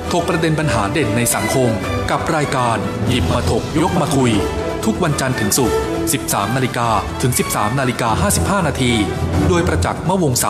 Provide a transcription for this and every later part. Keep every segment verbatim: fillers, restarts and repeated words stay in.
ถกประเด็นปัญหาเด่นในสังคมกับรายการหยิบมาถกยกมาคุยทุกวันจันทร์ถึงศุกร์ สิบสามนาฬิกา ถึง สิบสามนาฬิกาห้าสิบห้านาทีโดยประจักษ์ มวงศา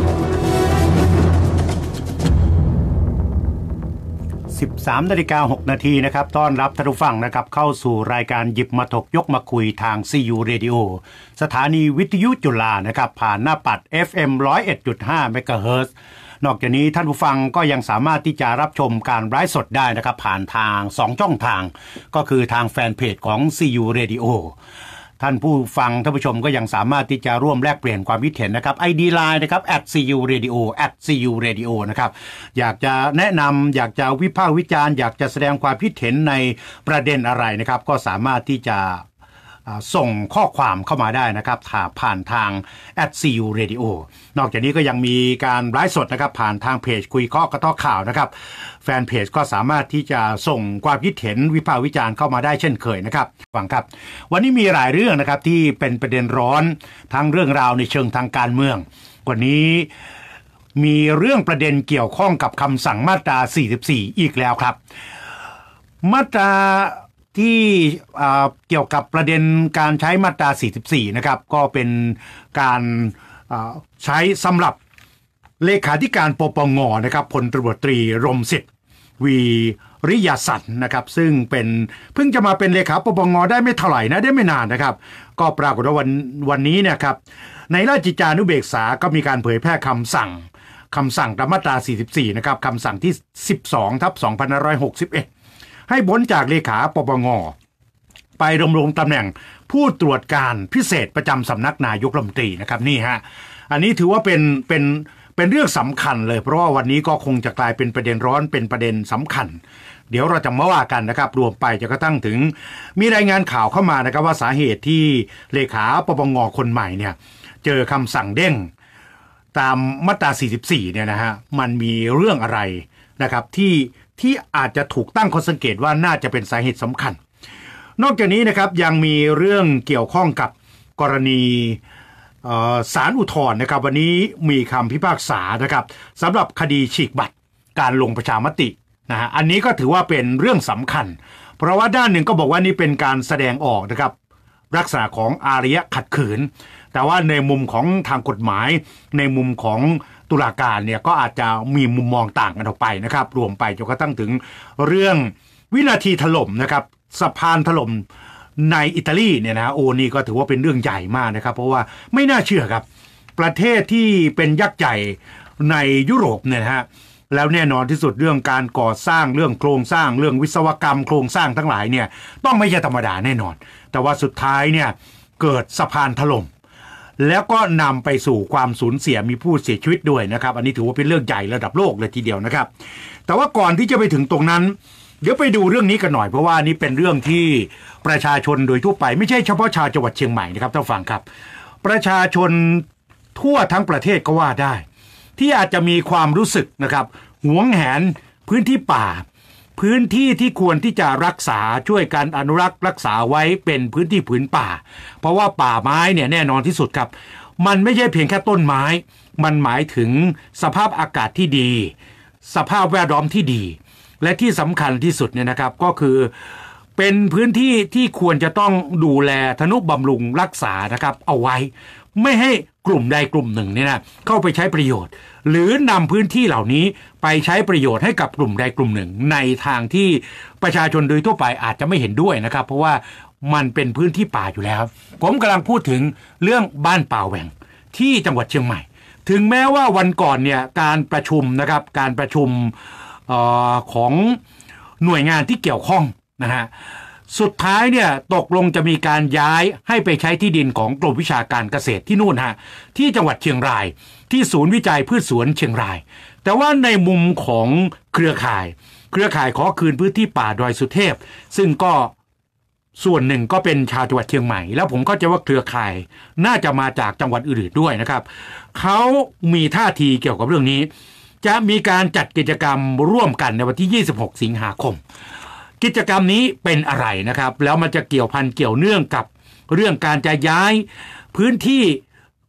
สิบสามนาฬิกาหกนาทีนะครับต้อนรับท่านผู้ฟังนะครับเข้าสู่รายการหยิบมาถกยกมาคุยทาง ซี ยู Radio สถานีวิทยุจุฬานะครับผ่านหน้าปัด เอฟ เอ็ม หนึ่งร้อยเอ็ดจุดห้า เมกะเฮิรตซ์นอกจากนี้ท่านผู้ฟังก็ยังสามารถที่จะรับชมการไลฟ์สดได้นะครับผ่านทางสองช่องทางก็คือทางแฟนเพจของ ซี ยู Radio ท่านผู้ฟังท่านผู้ชมก็ยังสามารถที่จะร่วมแลกเปลี่ยนความคิดเห็นนะครับ ไอ ดี ไลน์ นะครับ แอท ซี ยู Radio แอท ซี ยู Radio นะครับอยากจะแนะนำอยากจะวิพากษ์วิจารณ์อยากจะแสดงความคิดเห็นในประเด็นอะไรนะครับก็สามารถที่จะส่งข้อความเข้ามาได้นะครับผ่านทาง แอท ซี ยู Radio นอกจากนี้ก็ยังมีการไลฟ์สดนะครับผ่านทางเพจคุยข้อกระท้อข่าวนะครับแฟนเพจก็สามารถที่จะส่งความคิดเห็นวิพากษ์วิจารณ์เข้ามาได้เช่นเคยนะครับฟังครับวันนี้มีหลายเรื่องนะครับที่เป็นประเด็นร้อนทั้งเรื่องราวในเชิงทางการเมืองวันนี้มีเรื่องประเด็นเกี่ยวข้องกับคำสั่งมาตราสี่สิบสี่อีกแล้วครับมาตราที่เกี่ยวกับประเด็นการใช้มาตราสี่สิบสี่นะครับก็เป็นการใช้สำหรับเลขาธิการปปงนะครับพลตำรวจตรีรมสิทธิ์วีริยสันนะครับซึ่งเป็นเพิ่งจะมาเป็นเลขาปปงได้ไม่เท่าไหร่นะได้ไม่นานนะครับก็ปรากฏว่าวันวันนี้เนี่ยครับในราชกิจจานุเบกษาก็มีการเผยแพร่คำสั่งคำสั่งตามมาตราสี่สิบสี่นะครับคำสั่งที่สิบสองทับสองพันห้าร้อยหกสิบเอ็ดให้พ้นจากเลขาปปงไปดำรงตำแหน่งผู้ตรวจการพิเศษประจำสำนักนายกรัฐมนตรีนะครับนี่ฮะอันนี้ถือว่าเป็นเป็นเป็นเรื่องสำคัญเลยเพราะว่าวันนี้ก็คงจะกลายเป็นประเด็นร้อนเป็นประเด็นสำคัญเดี๋ยวเราจะมาว่ากันนะครับรวมไปจนกระทั่งถึงมีรายงานข่าวเข้ามานะครับว่าสาเหตุที่เลขาปปงคนใหม่เนี่ยเจอคำสั่งเด้งตามมาตราสี่สิบสี่เนี่ยนะฮะมันมีเรื่องอะไรนะครับที่ที่อาจจะถูกตั้งข้อสังเกตว่าน่าจะเป็นสาเหตุสำคัญนอกจากนี้นะครับยังมีเรื่องเกี่ยวข้องกับกรณีศาลอุทธรณ์นะครับวันนี้มีคำพิพากษานะครับสำหรับคดีฉีกบัตรการลงประชามตินะฮะอันนี้ก็ถือว่าเป็นเรื่องสำคัญเพราะว่าด้านหนึ่งก็บอกว่านี่เป็นการแสดงออกนะครับลักษณะของอารยะขัดขืนแต่ว่าในมุมของทางกฎหมายในมุมของตุลาการเนี่ยก็อาจจะมีมุมมองต่างกันออกไปนะครับรวมไปจนกระทั่งถึงเรื่องวินาทีถล่มนะครับสะพานถล่มในอิตาลีเนี่ยนะโอ้นี่ก็ถือว่าเป็นเรื่องใหญ่มากนะครับเพราะว่าไม่น่าเชื่อครับประเทศที่เป็นยักษ์ใหญ่ในยุโรปเนี่ยนะฮะแล้วแน่นอนที่สุดเรื่องการก่อสร้างเรื่องโครงสร้างเรื่องวิศวกรรมโครงสร้างทั้งหลายเนี่ยต้องไม่ใช่ธรรมดาแน่นอนแต่ว่าสุดท้ายเนี่ยเกิดสะพานถล่มแล้วก็นำไปสู่ความสูญเสียมีผู้เสียชีวิตด้วยนะครับอันนี้ถือว่าเป็นเรื่องใหญ่ระดับโลกเลยทีเดียวนะครับแต่ว่าก่อนที่จะไปถึงตรงนั้นเดี๋ยวไปดูเรื่องนี้กันหน่อยเพราะว่านี่เป็นเรื่องที่ประชาชนโดยทั่วไปไม่ใช่เฉพาะชาวจังหวัดเชียงใหม่นะครับท่านฟังครับประชาชนทั่วทั้งประเทศก็ว่าได้ที่อาจจะมีความรู้สึกนะครับหวงแหนพื้นที่ป่าพื้นที่ที่ควรที่จะรักษาช่วยกันอนุรักษ์รักษาไว้เป็นพื้นที่ผืนป่าเพราะว่าป่าไม้เนี่ยแน่นอนที่สุดครับมันไม่ใช่เพียงแค่ต้นไม้มันหมายถึงสภาพอากาศที่ดีสภาพแวดล้อมที่ดีและที่สำคัญที่สุดเนี่ยนะครับก็คือเป็นพื้นที่ที่ควรจะต้องดูแลทนุบำรุงรักษานะครับเอาไว้ไม่ให้กลุ่มใดกลุ่มหนึ่งเนี่ยนะเข้าไปใช้ประโยชน์หรือนำพื้นที่เหล่านี้ไปใช้ประโยชน์ให้กับกลุ่มใดกลุ่มหนึ่งในทางที่ประชาชนโดยทั่วไปอาจจะไม่เห็นด้วยนะครับเพราะว่ามันเป็นพื้นที่ป่าอยู่แล้วผมกำลังพูดถึงเรื่องบ้านป่าแหว่งที่จังหวัดเชียงใหม่ถึงแม้ว่าวันก่อนเนี่ยการประชุมนะครับการประชุมเอ่อของหน่วยงานที่เกี่ยวข้องนะฮะสุดท้ายเนี่ยตกลงจะมีการย้ายให้ไปใช้ที่ดินของกรมวิชาการเกษตรที่นู่นฮะที่จังหวัดเชียงรายที่ศูนย์วิจัยพืชสวนเชียงรายแต่ว่าในมุมของเครือข่ายเครือข่ายขอคืนพื้นที่ป่าดอยสุเทพซึ่งก็ส่วนหนึ่งก็เป็นชาวจังหวัดเชียงใหม่แล้วผมเข้าใจว่าเครือข่ายน่าจะมาจากจังหวัดอื่นๆด้วยนะครับเขามีท่าทีเกี่ยวกับเรื่องนี้จะมีการจัดกิจกรรมร่วมกันในวันที่ยี่สิบหกสิงหาคมกิจกรรมนี้เป็นอะไรนะครับแล้วมันจะเกี่ยวพันเกี่ยวเนื่องกับเรื่องการจะย้ายพื้นที่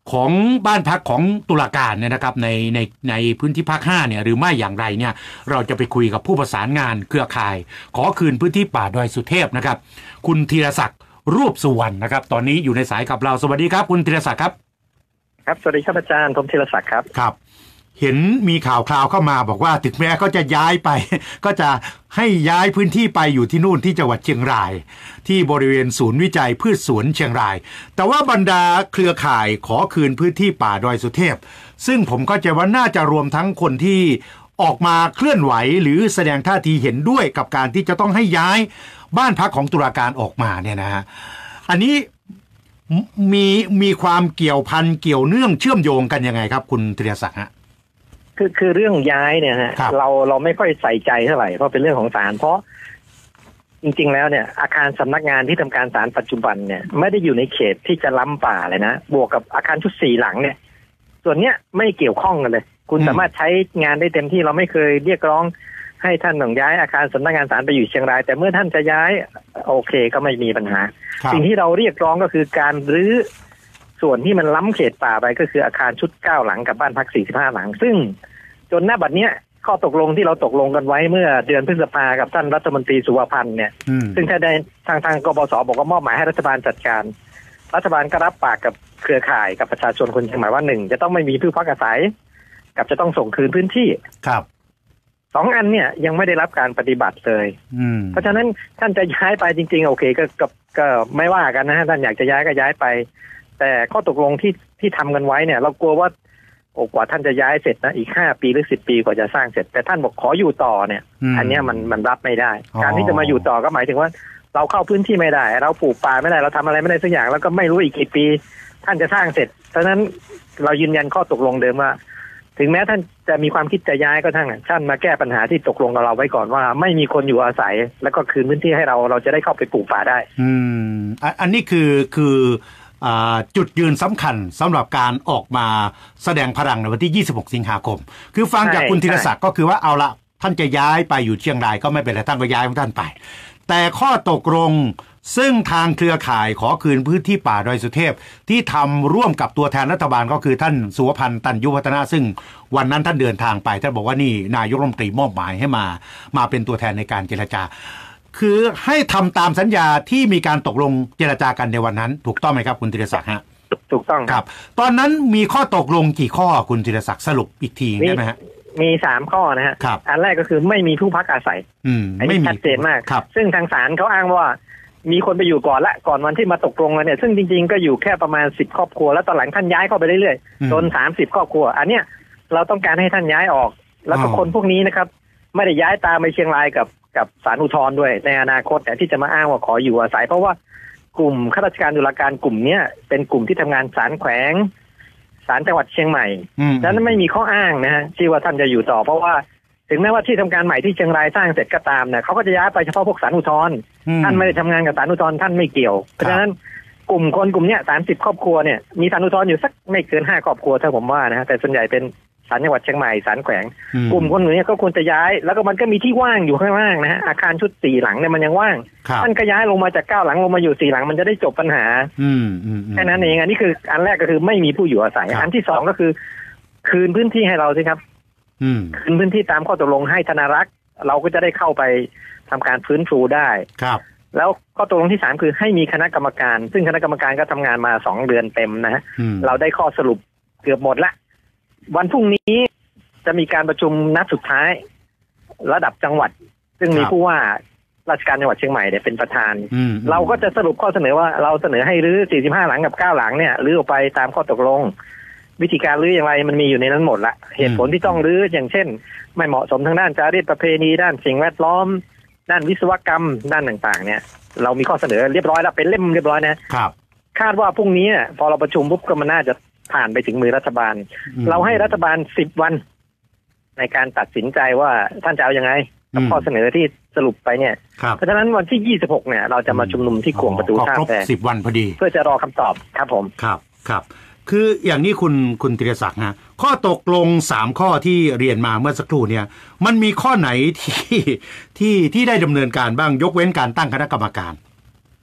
ของบ้านพักของตุลาการเนี่ยนะครับในในในพื้นที่ภาคห้าเนี่ยหรือไม่อย่างไรเนี่ยเราจะไปคุยกับผู้ประสานงานเครือข่ายขอคืนพื้นที่ป่าดอยสุเทพนะครับคุณธีรศักดิ์รูปสุวรรณนะครับตอนนี้อยู่ในสายกับเราสวัสดีครับคุณธีรศักดิ์ครับครับสวัสดีครับอาจารย์ผมธีรศักดิ์ครับครับเห็นมีข่าวคราวเข้ามาบอกว่าถึงแม้เขาจะย้ายไปก็จะให้ย้ายพื้นที่ไปอยู่ที่นู่นที่จังหวัดเชียงรายที่บริเวณศูนย์วิจัยพืชสวนเชียงรายแต่ว่าบรรดาเครือข่ายขอคืนพื้นที่ป่าดอยสุเทพซึ่งผมเข้าใจว่าน่าจะรวมทั้งคนที่ออกมาเคลื่อนไหวหรือแสดงท่าทีเห็นด้วยกับการที่จะต้องให้ย้ายบ้านพักของตุลาการออกมาเนี่ยนะฮะอันนี้มีมีความเกี่ยวพันเกี่ยวเนื่องเชื่อมโยงกันยังไงครับคุณธีรศักดิ์ฮะคือคือเรื่องย้ายเนี่ยฮะเราเราไม่ค่อยใส่ใจเท่าไหร่เพราะเป็นเรื่องของศาลเพราะจริงๆแล้วเนี่ยอาคารสำนักงานที่ทำการศาลปัจจุบันเนี่ยไม่ได้อยู่ในเขตที่จะล้ำป่าเลยนะบวกกับอาคารชุดสี่หลังเนี่ยส่วนเนี้ยไม่เกี่ยวข้องกันเลยคุณสามารถใช้งานได้เต็มที่เราไม่เคยเรียกร้องให้ท่านต้องย้ายอาคารสำนักงานศาลไปอยู่เชียงรายแต่เมื่อท่านจะย้ายโอเคก็ไม่มีปัญหาสิ่งที่เราเรียกร้องก็คือการรื้อส่วนที่มันล้ำเขตป่าไปก็คืออาคารชุดเก้าหลังกับบ้านพักสี่สิบห้าหลังซึ่งจนหน้าบัดเนี้ยข้อตกลงที่เราตกลงกันไว้เมื่อเดือนพฤษภากับท่านรัฐมนตรีสุวพันธ์เนี่ยซึ่งถ้าได้ทางทางกบสบอกว่ามอบหมายให้รัฐบาลจัดการรัฐบาลก็รับปากกับเครือข่ายกับประชาชนคนเชียงใหม่ว่าหนึ่งจะต้องไม่มีผู้พักอาศัยกับจะต้องส่งคืนพื้นที่ครับสองอันเนี่ยยังไม่ได้รับการปฏิบัติเลยเพราะฉะนั้นท่านจะย้ายไปจริงๆโอเคก็ก็ก็ไม่ว่ากันนะฮะท่านอยากจะย้ายก็ย้ายไปแต่ข้อตกลงที่ที่ทำกันไว้เนี่ยเรากลัวว่าโอ้กว่าท่านจะย้ายเสร็จนะอีกห้าปีหรือสิบปีกว่าจะสร้างเสร็จแต่ท่านบอกขออยู่ต่อเนี่ย อ, อันนี้มันมันรับไม่ได้การที่จะมาอยู่ต่อก็หมายถึงว่าเราเข้าพื้นที่ไม่ได้เราปลูกป่าไม่ได้เราทำอะไรไม่ได้สักอย่างแล้วก็ไม่รู้อีกกี่ปีท่านจะสร้างเสร็จเพราะฉะนั้นเรายืนยันข้อตกลงเดิมว่าถึงแม้ท่านจะมีความคิดจะย้ายก็ทั้งท่านมาแก้ปัญหาที่ตกลงกับเราไว้ก่อนว่าไม่มีคนอยู่อาศัยแล้วก็คืนพื้นที่ให้เราเราจะได้เข้าไปปลูกป่าได้อืมอันนี้คือคือจุดยืนสำคัญสำหรับการออกมาแสดงพลังในวันที่ยี่สิบหกสิงหาคมคือฟังจากคุณธีรศักดิ์ก็คือว่าเอาละท่านจะย้ายไปอยู่เชียงรายก็ไม่เป็นไรท่านก็ย้ายของท่านไปแต่ข้อตกลงซึ่งทางเครือข่ายขอคืนพื้นที่ป่าดอยสุเทพที่ทำร่วมกับตัวแทนรัฐบาลก็คือท่านสุวพันธ์ตันยุวัฒนะซึ่งวันนั้นท่านเดินทางไปท่านบอกว่านี่นายกรัฐมนตรีมอบหมายให้มามาเป็นตัวแทนในการเจรจาคือให้ทำตามสัญญาที่มีการตกลงเจรจากันในวันนั้นถูกต้องไหมครับคุณธีรศักดิ์ฮะถูกต้องครับตอนนั้นมีข้อตกลงกี่ข้อคุณธีรศักดิ์สรุปอีกทีได้ไหมฮะมีสามข้อนะฮะอันแรกก็คือไม่มีผู้พักอาศัยอันนี้ชัดเจนมากซึ่งทางศาลเขาอ้างว่ามีคนไปอยู่ก่อนละก่อนวันที่มาตกลงกันเนี่ยซึ่งจริงๆก็อยู่แค่ประมาณสิบครอบครัวแล้วตอนหลังท่านย้ายเข้าไปเรื่อยๆจนสามสิบครอบครัวอันเนี้ยเราต้องการให้ท่านย้ายออกแล้วก็คนพวกนี้นะครับไม่ได้ย้ายตามไปเชียงรายกับกับศาลอุทธรณ์ด้วยในอนาคตเนี่ยที่จะมาอ้างว่าขออยู่อาศัยเพราะว่ากลุ่มข้าราชการตุลาการกลุ่มเนี้ยเป็นกลุ่มที่ทำงานศาลแขวงศาลจังหวัดเชียงใหม่ดังนั้นไม่มีข้ออ้างนะฮะที่ว่าท่านจะอยู่ต่อเพราะว่าถึงแม้ว่าที่ทำการใหม่ที่เชียงรายสร้างเสร็จก็ตามเนี่ยเขาก็จะย้ายไปเฉพาะพวกศาลอุทธรณ์ท่านไม่ได้ทำงานกับศาลอุทธรณ์ท่านไม่เกี่ยวเพราะฉะนั้นกลุ่มคนกลุ่มเนี้ยสามสิบครอบครัวเนี่ยมีศาลอุทธรณ์อยู่สักไม่เกินห้าครอบครัวถ้าผมว่านะฮะแต่ส่วนใหญ่เป็นศาลจังหวัดเชียงใหม่ศาลแขวงกลุ่มคนนี้ก็ควรจะย้ายแล้วก็มันก็มีที่ว่างอยู่ข้างล่างนะฮะอาคารชุดสี่หลังเนี่ยมันยังว่างท่านก็ย้ายลงมาจากเก้าหลังลงมาอยู่สี่หลังมันจะได้จบปัญหาแค่นั้นเองอันนี้คืออันแรกก็คือไม่มีผู้อยู่อาศัยอันที่สองก็คือคืนพื้นที่ให้เราสิครับคืนพื้นที่ตามข้อตกลงให้ธนารักษ์เราก็จะได้เข้าไปทำการฟื้นฟูได้ครับแล้วข้อตกลงที่สามคือให้มีคณะกรรมการซึ่งคณะกรรมการก็ทำงานมาสองเดือนเต็มนะฮะเราได้ข้อสรุปเกือบหมดละวันพรุ่งนี้จะมีการประชุมนัดสุดท้ายระดับจังหวัดซึ่งมีผู้ว่าราชการจังหวัดเชียงใหม่เนี่ยเป็นประธานเราก็จะสรุปข้อเสนอว่าเราเสนอให้รื้อสี่สิบห้าหลังกับเก้าหลังเนี่ยรื้อออกไปตามข้อตกลงวิธีการรื้ออย่างไรมันมีอยู่ในนั้นหมดละเหตุผลที่ต้องรื้ออย่างเช่นไม่เหมาะสมทางด้านจารีตประเพณีด้านสิ่งแวดล้อมด้านวิศวกรรมด้านต่างๆเนี่ยเรามีข้อเสนอเรียบร้อยแล้วเป็นเล่มเรียบร้อยนะครับคาดว่าพรุ่งนี้พอเราประชุมปุ๊บก็มันน่าจะผ่านไปถึงมือรัฐบาลเราให้รัฐบาลสิบวันในการตัดสินใจว่าท่านจะเอายังไงกับข้อเสนอที่สรุปไปเนี่ยเพราะฉะนั้นวันที่ยี่สิบหกเนี่ยเราจะมาชุมนุมที่ขวงประตูท่าแพสิบวันพอดีเพื่อจะรอคำตอบครับผมครับครับคืออย่างนี้คุณคุณธีรศักดิ์ฮะข้อตกลงสามข้อที่เรียนมาเมื่อสักครู่เนี่ยมันมีข้อไหนที่ที่ที่ได้ดำเนินการบ้างยกเว้นการตั้งคณะกรรมการ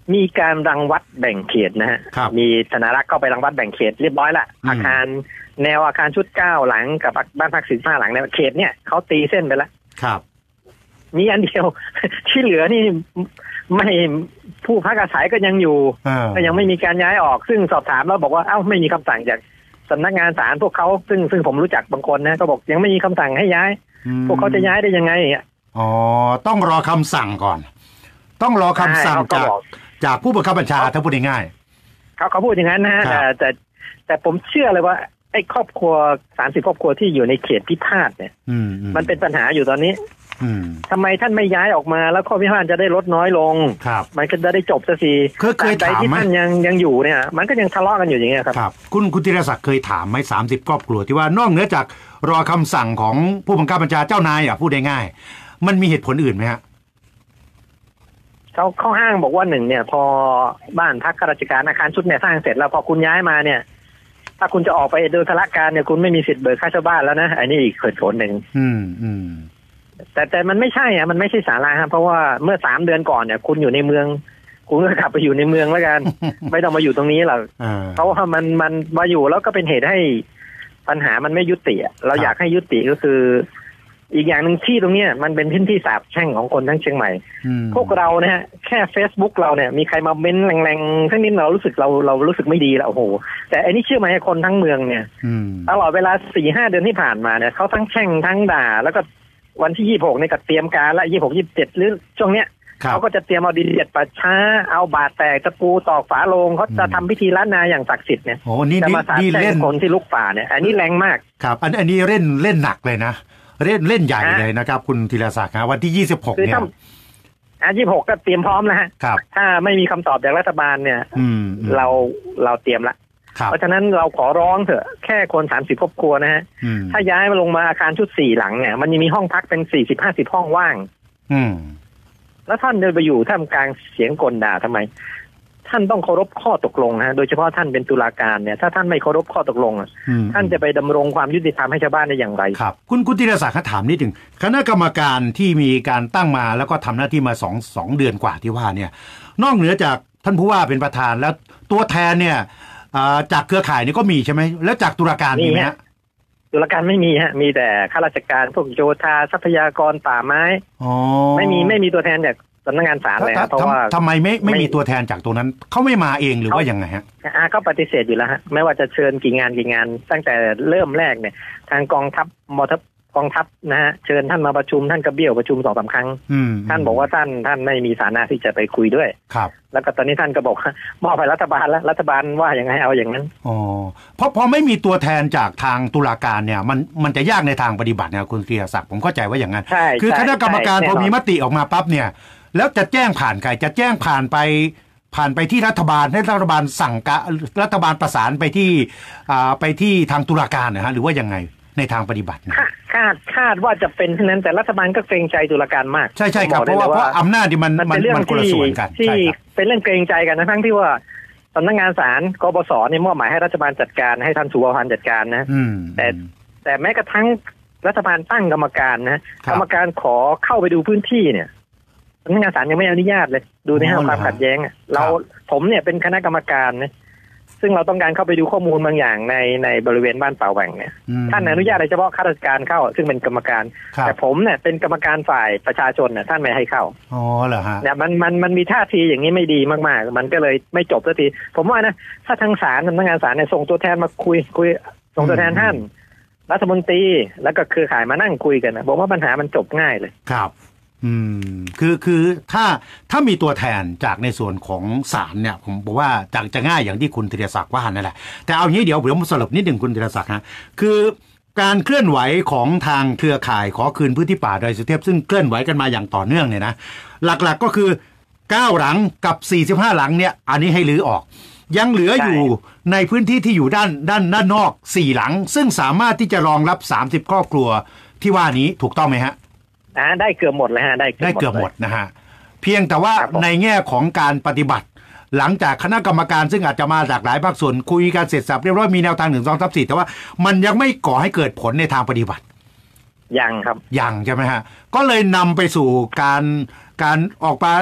มีการรังวัดแบ่งเขตนะฮะมีธนารักษ์เข้าไปรังวัดแบ่งเขตเรียบร้อยละอาคารแนวอาคารชุดเก้าหลังกับบ้านพักสิบห้าหลังเนี่ยเขตเนี่ยเขาตีเส้นไปแล้วครับมีอันเดียวที่เหลือนี่ไม่ผู้พักอาศัยก็ยังอยู่ก็ยังไม่มีการย้ายออกซึ่งสอบถามแล้วบอกว่าเอ้าไม่มีคำสั่งจากสำนักงานศาลพวกเขาซึ่งซึ่งผมรู้จักบางคนนะก็บอกยังไม่มีคำสั่งให้ย้ายพวกเขาจะย้ายได้ยังไงอ๋อต้องรอคำสั่งก่อนต้องรอคำสั่งจากจากผู้บังคับบัญชาถ้าพูดง่ายๆเขาเขาพูดอย่างนั้นนะฮะแต่แต่แต่ผมเชื่อเลยว่าไอ้ครอบครัวสามสิบครอบครัวที่อยู่ในเขตพิพาทเนี่ยมันเป็นปัญหาอยู่ตอนนี้ทำไมท่านไม่ย้ายออกมาแล้วข้อพิพาทจะได้ลดน้อยลงมันก็จะได้จบสักทีเคยถามไหมที่ท่านยังยังอยู่เนี่ยมันก็ยังทะเลาะกันอยู่อย่างเงี้ยครับครับคุณคุณธีรศักดิ์เคยถามไหมสามสิบครอบครัวที่ว่านอกเหนือจากรอคำสั่งของผู้บังคับบัญชาเจ้านายอ่ะพูดได้ง่ายมันมีเหตุผลอื่นไหมฮะเขาเขาห้างบอกว่าหนึ่งเนี่ยพอบ้านพักข้าราชการอาคารชุดเนี่ยสร้างเสร็จแล้วพอคุณย้ายมาเนี่ยถ้าคุณจะออกไปโดยธุรการเนี่ยคุณไม่มีสิทธิ์เบิกค่าเช่าบ้านแล้วนะอันนี้อีกเหตุผลหนึ่งอืมอืมแต่แต่มันไม่ใช่อ่ะมันไม่ใช่สาระครับเพราะว่าเมื่อสามเดือนก่อนเนี่ยคุณอยู่ในเมืองคุณก็กลับไปอยู่ในเมืองแล้วกัน ไม่ต้องมาอยู่ตรงนี้หรอกเพราะว่ามันมันมาอยู่แล้วก็เป็นเหตุให้ปัญหามันไม่ยุติเราอยากให้ยุติก็คืออีกอย่างหนึ่งที่ตรงนี้มันเป็นพื้นที่สาบแช่งของคนทั้งเชียงใหม่พวกเราเนี่ยแค่ Facebook เราเนี่ยมีใครมาเม้นแรงๆทั้งนี้เรารู้สึกเราเรารู้สึกไม่ดีแล้วโอ้โหแต่อันนี้เชื่อไหมคนทั้งเมืองเนี่ยตลอดเวลา สี่ห้า เดือนที่ผ่านมาเนี่ยเขาทั้งแช่งทั้งด่าแล้วก็วันที่ยี่สิบหกเนี่ยก็เตรียมการละยี่สิบหก ยี่สิบเจ็ดหรือช่วงเนี้ยเขาก็จะเตรียมเอาดินเด็ดป่าช้าเอาบาดแตกตะปูตอกฝาโลงเขาจะทำพิธีล้านนาอย่างศักดิ์สิทธิ์เนี่ยจะมาสาดแช่งคนที่ลุกป่าเนี่ยอันนี้แรงมากครับอันอันนี้เล่นเล่นหนักเลยนะเล่นเล่นใหญ่เลยนะครับคุณธีรศักดิ์วันที่ยี่สิบหกเนี่ยอ่ะยี่สิบหกก็เตรียมพร้อมแล้วฮะถ้าไม่มีคำตอบจากรัฐบาลเนี่ยเราเราเตรียมละเพราะฉะนั้นเราขอร้องเถอะแค่คนสามสิบครอบครัวนะฮะถ้าย้ายมาลงมาอาคารชุดสี่หลังเนี่ยมันยังมีห้องพักเป็นสี่สิบห้าสิบห้องว่างแล้วท่านเดินไปอยู่ท่ามกลางเสียงกลด่าทำไมท่านต้องเคารพข้อตกลงนะโดยเฉพาะท่านเป็นตุลาการเนี่ยถ้าท่านไม่เคารพข้อตกลงท่านจะไปดำรงความยุติธรรมให้ชาวบ้านได้อย่างไรครับคุณคุณธีรศักดิ์ถามนิดหนึ่งคณะกรรมการที่มีการตั้งมาแล้วก็ทำหน้าที่มาสองสองเดือนกว่าที่ว่าเนี่ยนอกเหนือจากท่านผู้ว่าเป็นประธานแล้วตัวแทนเนี่ยจากเครือข่ายนี่ก็มีใช่ไหมแล้วจากตุลาการมีไหมฮะตุลาการไม่มีฮะมีแต่ข้าราชการพวกโยธาทรัพยากรป่าไม้ไม่มีไม่มีตัวแทนจากสำนักงานศาลเลยเพราะว่าทำไมไม่ไม่มีตัวแทนจากตรงนั้นเขาไม่มาเองหรือว่ายังไงฮะอ่าก็ปฏิเสธอยู่แล้วฮะไม่ว่าจะเชิญกี่งานกี่งานตั้งแต่เริ่มแรกเนี่ยทางกองทัพมทัพกองทัพนะฮะเชิญท่านมาประชุมท่านก็เบี้ยวประชุมสองสามครั้งท่านบอกว่าท่านท่านไม่มีฐานะที่จะไปคุยด้วยครับแล้วก็ตอนนี้ท่านก็บอกมอบให้รัฐบาลแล้วรัฐบาลว่าอย่างไงเอาอย่างนั้นอ๋อเพราะพอไม่มีตัวแทนจากทางตุลาการเนี่ยมันมันจะยากในทางปฏิบัตินะคุณธีรศักดิ์ผมเข้าใจว่าอย่างนั้นคือคณะกรรมการพอมีมติออกมาปั๊บเนี่ยแล้วจะแจ้งผ่านใครจะแจ้งผ่านไปผ่านไปที่รัฐบาลให้รัฐบาลสั่งกะรัฐบาลประสานไปที่อ่าไปที่ทางตุลาการนะฮะหรือว่ายังไงในทางปฏิบัตินะคาดคาดว่าจะเป็นเช่นนั้นแต่รัฐบาลก็เกรงใจตุลาการมากใช่ใช่ครับเพราะว่าเพราะอำนาจที่มันมันมันคนละส่วนกันที่เป็นเรื่องเกรงใจกันนะทั้งที่ว่าสำนักงานศาลกบสเนี่ยมอบหมายให้รัฐบาลจัดการให้ท่านสุวรรณจัดการนะแต่แต่แม้กระทั่งรัฐบาลตั้งกรรมการนะกรรมการขอเข้าไปดูพื้นที่เนี่ยสำนักงานศาลยังไม่อนุญาตเลยดูในห้างความขัดแย้งเราผมเนี่ยเป็นคณะกรรมการนะซึ่งเราต้องการเข้าไปดูข้อมูลบางอย่างในในบริเวณบ้านป่าแหว่งเนี่ยท่านอนุญาตเฉพาะข้าราชการเข้าซึ่งเป็นกรรมการแต่ผมเนี่ยเป็นกรรมการฝ่ายประชาชนเนี่ยท่านไม่ให้เข้าอ๋อเหรอฮะเนี่ยมันมันมันมีท่าทีอย่างนี้ไม่ดีมากๆมันก็เลยไม่จบสักทีผมว่านะถ้าทางศาลสำนักงานศาลเนี่ยส่งตัวแทนมาคุยคุยส่งตัวแทนท่านรัฐมนตรีแล้วก็เครือข่ายมานั่งคุยกันนะบอกว่าปัญหามันจบง่ายเลยครับอืมคือคือถ้าถ้ามีตัวแทนจากในส่วนของศาลเนี่ยผมบอกว่าจะจะง่ายอย่างที่คุณธีรศักดิ์ว่านั่นแหละแต่เอางี้เดี๋ยวผมสรุปนิดหนึ่งคุณธีรศักดิ์ฮะคือการเคลื่อนไหวของทางเครือข่ายขอคืนพื้นที่ป่าดอยสุเทพซึ่งเคลื่อนไหวกันมาอย่างต่อเนื่องเนี่ยนะหลักๆก็คือเก้าหลังกับสี่สิบห้าหลังเนี่ยอันนี้ให้รื้อออกยังเหลืออยู่ในพื้นที่ที่อยู่ด้านด้านด้านนอกสี่หลังซึ่งสามารถที่จะรองรับสามสิบครอบครัวที่ว่านี้ถูกต้องไหมฮะอ่าได้เกือบหมดเลยฮะได้ได้เกือบหมดนะฮะเพียงแต่ว่าในแง่ของการปฏิบัติหลังจากคณะกรรมการซึ่งอาจจะมาจากหลายภาคส่วนคุยกันเสร็จสับเรียบร้อยมีแนวทางหนึ่งสองสามสี่แต่ว่ามันยังไม่ก่อให้เกิดผลในทางปฏิบัติยังครับยังใช่ไหมฮะก็เลยนำไปสู่การการออกมา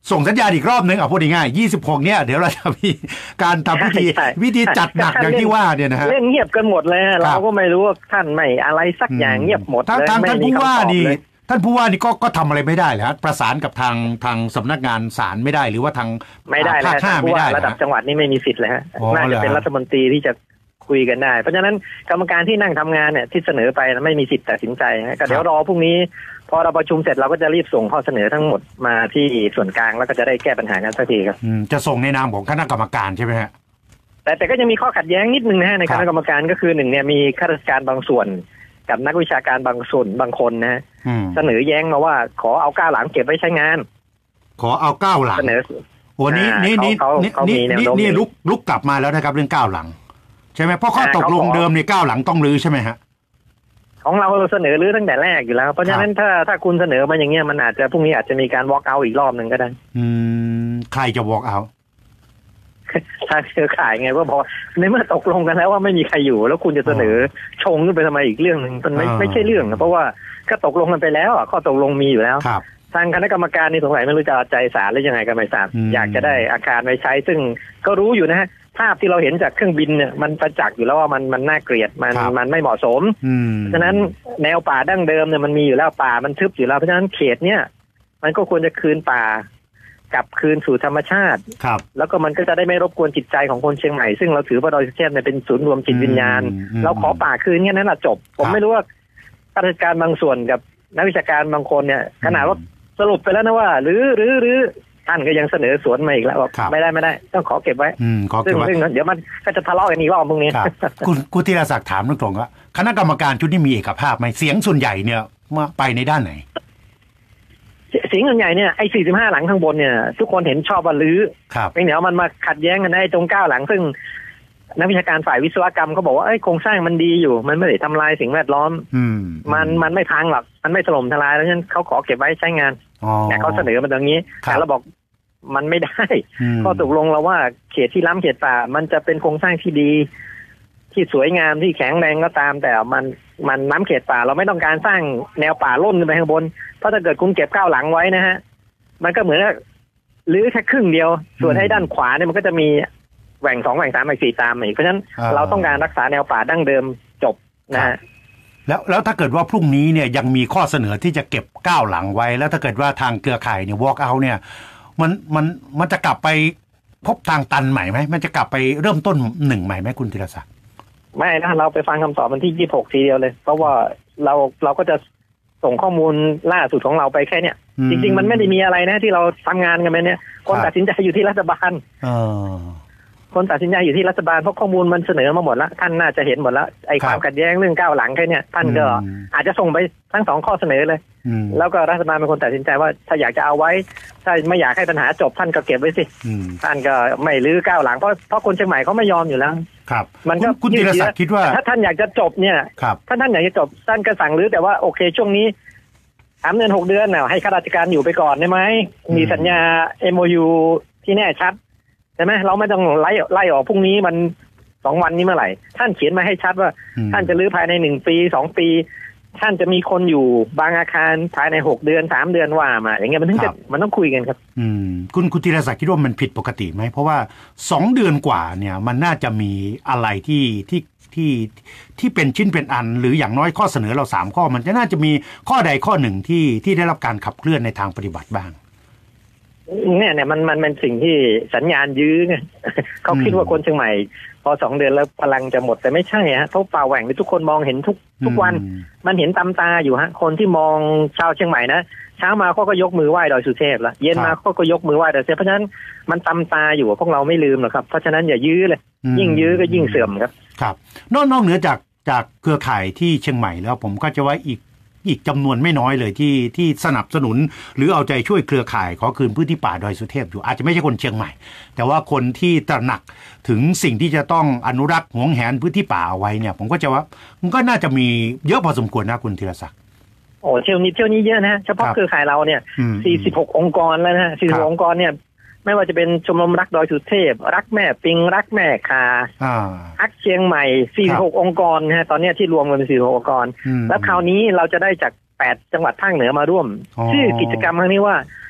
ส่งสัญญาณอีกรอบนึงเอาพูดง่ายๆยี่สิบหกเนี่ยเดี๋ยวเราจะมีการทำพิธีวิธีจัดหนักอย่างที่ว่าเนี่ยนะฮะเล่นเงียบกันหมดเลยเราก็ไม่รู้ว่าท่านไม่อะไรสักอย่างเงียบหมดเลยทางท่านผู้ว่านี่ท่านผู้ว่านี่ก็ก็ทำอะไรไม่ได้เลยฮะประสานกับทางทางสำนักงานศาลไม่ได้หรือว่าทางไม่ได้เลยท่านผู้ว่าระดับจังหวัดนี่ไม่มีสิทธิ์เลยฮะน่าจะเป็นรัฐมนตรีที่จะคุยกันได้เพราะฉะนั้นกรรมการที่นั่งทำงานเนี่ยที่เสนอไปไม่มีสิทธิ์ตัดสินใจก็เดี๋ยวรอพรุ่งนี้พอเราประชุมเสร็จเราก็จะรีบส่งข้อเสนอทั้งหมดมาที่ส่วนกลางแล้วก็จะได้แก้ปัญหากันสักทีครับจะส่งในนามของคณะกรรมการใช่ไหมฮะแต่แต่ก็ยังมีข้อขัดแย้งนิดนึงนะฮะในคณะกรรมการก็คือหนึ่งเนี่ยมีข้าราชการบางส่วนกับนักวิชาการบางส่วนบางคนนะเสนอแย้งมาว่าขอเอาก้าวหลังเก็บไว้ใช้งานขอเอาก้าวหลังเสนอโอ้นี่นี่นี่นี่นี่นี่ลุกลุกกลับมาแล้วนะครับเรื่องก้าวหลังใช่ไหมเพราะข้อตกลงเดิมในก้าวหลังต้องรื้อใช่ไหมฮะของเราเสนอรื้อตั้งแต่แรกอยู่แล้วเพราะฉะนั้นถ้าถ้าคุณเสนอมาอย่างเงี้ยมันอาจจะพรุ่งนี้อาจจะมีการ walk out อีกรอบหนึ่งก็ได้อืมใครจะ walk out ทางเครือข่ายไงว่าพอในเมื่อตกลงกันแล้วว่าไม่มีใครอยู่แล้วคุณจะเสนอชงขึ้นไปทำไมอีกเรื่องนึงมันไม่ไม่ใช่เรื่องเพราะว่าก็ตกลงกันไปแล้วข้อตกลงมีอยู่แล้วทางคณะกรรมการนี่สงสัยไม่รู้จะใจสารหรือยังไงกันไม่ทราบอยากจะได้อาคารไว้ใช้ซึ่งก็รู้อยู่นะฮะภาพที่เราเห็นจากเครื่องบินเนี่ยมันประจักษ์อยู่แล้วว่ามันมันน่าเกลียดมันมันไม่เหมาะสมฉะนั้นแนวป่าดั้งเดิมเนี่ยมันมีอยู่แล้วป่ามันทึบอยู่แล้วเพราะฉะนั้นเขตเนี่ยมันก็ควรจะคืนป่ากลับคืนสู่ธรรมชาติแล้วก็มันก็จะได้ไม่รบกวนจิตใจของคนเชียงใหม่ซึ่งเราถือว่าดอยสุเทพเนี่ยเป็นศูนย์รวมจิตวิญญาณเราขอป่าคืนแค่นั้นแหละจบผมไม่รู้ว่าข้าราชการบางส่วนกับนักวิชาการบางคนเนี่ยขนาดว่าสรุปไปแล้วนะว่าหรือหรือหรือท่านก็ยังเสนอสวนมาอีกแล้วว่าไม่ได้ไม่ได้ต้องขอเก็บไว้ซึ่งซึ่งเดี๋ยวมันก็จะทะเลาะกันอีกรอบพรุ่งนี้คุณคุณธีรศักดิ์ถามตรงๆว่าคณะกรรมการชุดนี้มีเอกภาพไหมเสียงส่วนใหญ่เนี่ยมาไปในด้านไหนเสียงส่วนใหญ่เนี่ยไอ้สี่สิบห้าหลังข้างบนเนี่ยทุกคนเห็นชอบว่าลื้อเป็นเดี๋ยวมันมาขัดแย้งกันได้ตรงเก้าหลังซึ่งนักวิชาการฝ่ายวิศวกรรมเขาบอกว่าไอ้โครงสร้างมันดีอยู่มันไม่ได้ทำลายสิ่งแวดล้อมมันมันไม่พังหรอกมันไม่ถล่มทลายแล้วฉะนั้นเขาขอเก็บไว้ใช้งานแต่เขาเสนอมาตรงนี้แต่เราบอกมันไม่ได้ข้อตกลงเราว่าเขตที่ล้ำเขตป่ามันจะเป็นโครงสร้างที่ดีที่สวยงามที่แข็งแรงก็ตามแต่มันมันล้ำเขตป่าเราไม่ต้องการสร้างแนวป่าล่นขึ้นไปข้างบนเพราะถ้าเกิดคุณเก็บก้าวหลังไว้นะฮะมันก็เหมือนหรือแค่ครึ่งเดียวส่วนให้ด้านขวาเนี่ยมันก็จะมีแหว่งสองแหว่งสามแหว่งสี่ตามอีกเพราะฉะนั้นเราต้องการรักษาแนวป่าดั้งเดิมจบนะฮะแล้วแล้วถ้าเกิดว่าพรุ่งนี้เนี่ยยังมีข้อเสนอที่จะเก็บก้าวหลังไว้แล้วถ้าเกิดว่าทางเครือข่ายเนี่ย walk out เนี่ยมันมันมันจะกลับไปพบทางตันใหม่ไหมมันจะกลับไปเริ่มต้นหนึ่งใหม่ไหมคุณธีรศักดิ์ไม่นะเราไปฟังคำตอบวันที่ยี่สิบหกทีเดียวเลยเพราะว่าเราเราก็จะส่งข้อมูลล่าสุดของเราไปแค่เนี้ยจริงๆมันไม่ได้มีอะไรนะที่เราทำงานกันไปเนี่ยคนตัดสินใจอยู่ที่รัฐบาลคนตัดสินใจอยู่ที่รัฐบาลเพราะข้อมูลมันเสนอมาหมดแล้วท่านน่าจะเห็นหมดแล้วไอ้ความขัดแย้งเรื่องก้าวหลังแค่เนี้ยท่านก็อาจจะส่งไปทั้งสองข้อเสนอเลยแล้วก็รัฐบาลเป็นคนตัดสินใจว่าถ้าอยากจะเอาไว้ถ้าไม่อยากให้ปัญหาจบท่านก็เก็บไว้สิท่านก็ไม่ลื้อก้าวหลังเพราะเพราะคนเชียงใหม่เขาไม่ยอมอยู่แล้วครับมันก็คุณธีรศักดิ์คิดว่าถ้าท่านอยากจะจบเนี่ยถ้าท่านอยากจะจบท่านก็สั่งลื้อแต่ว่าโอเคช่วงนี้สามเดือนหกเดือนน่ะให้ข้าราชการอยู่ไปก่อนได้ไหมมีสัญญา เอ็ม โอ ยู ที่แน่ชัดใช่ไหมเราไม่ต้องไล่ไล่ออกพรุ่งนี้มันสองวันนี้เมื่อไหร่ท่านเขียนมาให้ชัดว่าท่านจะรื้อภายในหนึ่งปีสองปีท่านจะมีคนอยู่บางอาคารภายในหกเดือนสามเดือนว่ามาอย่างเงี้ยมันถึงจะมันต้องคุยกันครับอืมคุณคุณธีรศักดิ์คิดว่ามันผิดปกติไหมเพราะว่าสองเดือนกว่าเนี่ยมันน่าจะมีอะไรที่ที่ที่ที่เป็นชิ้นเป็นอันหรืออย่างน้อยข้อเสนอเราสามข้อมันจะน่าจะมีข้อใดข้อหนึ่งที่ที่ได้รับการขับเคลื่อนในทางปฏิบัติบ้างเนี่ยเนี่ยมันมันเป็นสิ่งที่สัญญาณยื้อไงเขาคิดว่าคนเชียงใหม่พอสองเดือนแล้วพลังจะหมดแต่ไม่ใช่ฮะเขาป่าแหว่งที่ทุกคนมองเห็นทุกทุกวันมันเห็นตามตาอยู่ฮะคนที่มองชาวเชียงใหม่นะเช้ามาเขาก็ยกมือไหว้ดอยสุเทพละเย็นมาเขาก็ยกมือไหว้ดอยสุเทพเพราะฉะนั้นมันตามตาอยู่พวกเราไม่ลืมหรอกครับเพราะฉะนั้นอย่ายื้อเลยยิ่งยื้อก็ยิ่งเสื่อมครับครับนอกนอกเหนือจากจากเครือข่ายที่เชียงใหม่แล้วผมก็จะว่าอีกอีกจำนวนไม่น้อยเลยที่ที่สนับสนุนหรือเอาใจช่วยเครือข่ายขอคืนพื้นที่ป่าดอยสุเทพอยู่อาจจะไม่ใช่คนเชียงใหม่แต่ว่าคนที่ตระหนักถึงสิ่งที่จะต้องอนุรักษ์หวงแหนพื้นที่ป่าเอาไว้เนี่ยผมก็จะว่ามันก็น่าจะมีเยอะพอสมควรนะคุณธีรศักดิ์โอ้เที่ยวนี้เที่ยวนี้เยอะนะเฉพาะเครือข่ายเราเนี่ยสี่สิบหกองค์กรแล้วนะสี่สิบหกองค์กรเนี่ยไม่ว่าจะเป็นชมรมรักดอยสุเทพรักแม่ปิงรักแม่คารักเชียงใหม่สี่สิบหกองค์กรนะฮะตอนนี้ที่รวมกันเป็นสี่สิบหกองค์กรแล้วคราวนี้เราจะได้จากแปดจังหวัดภาคเหนือมาร่วมชื่อกิจกรรมครั้งนี้ว่า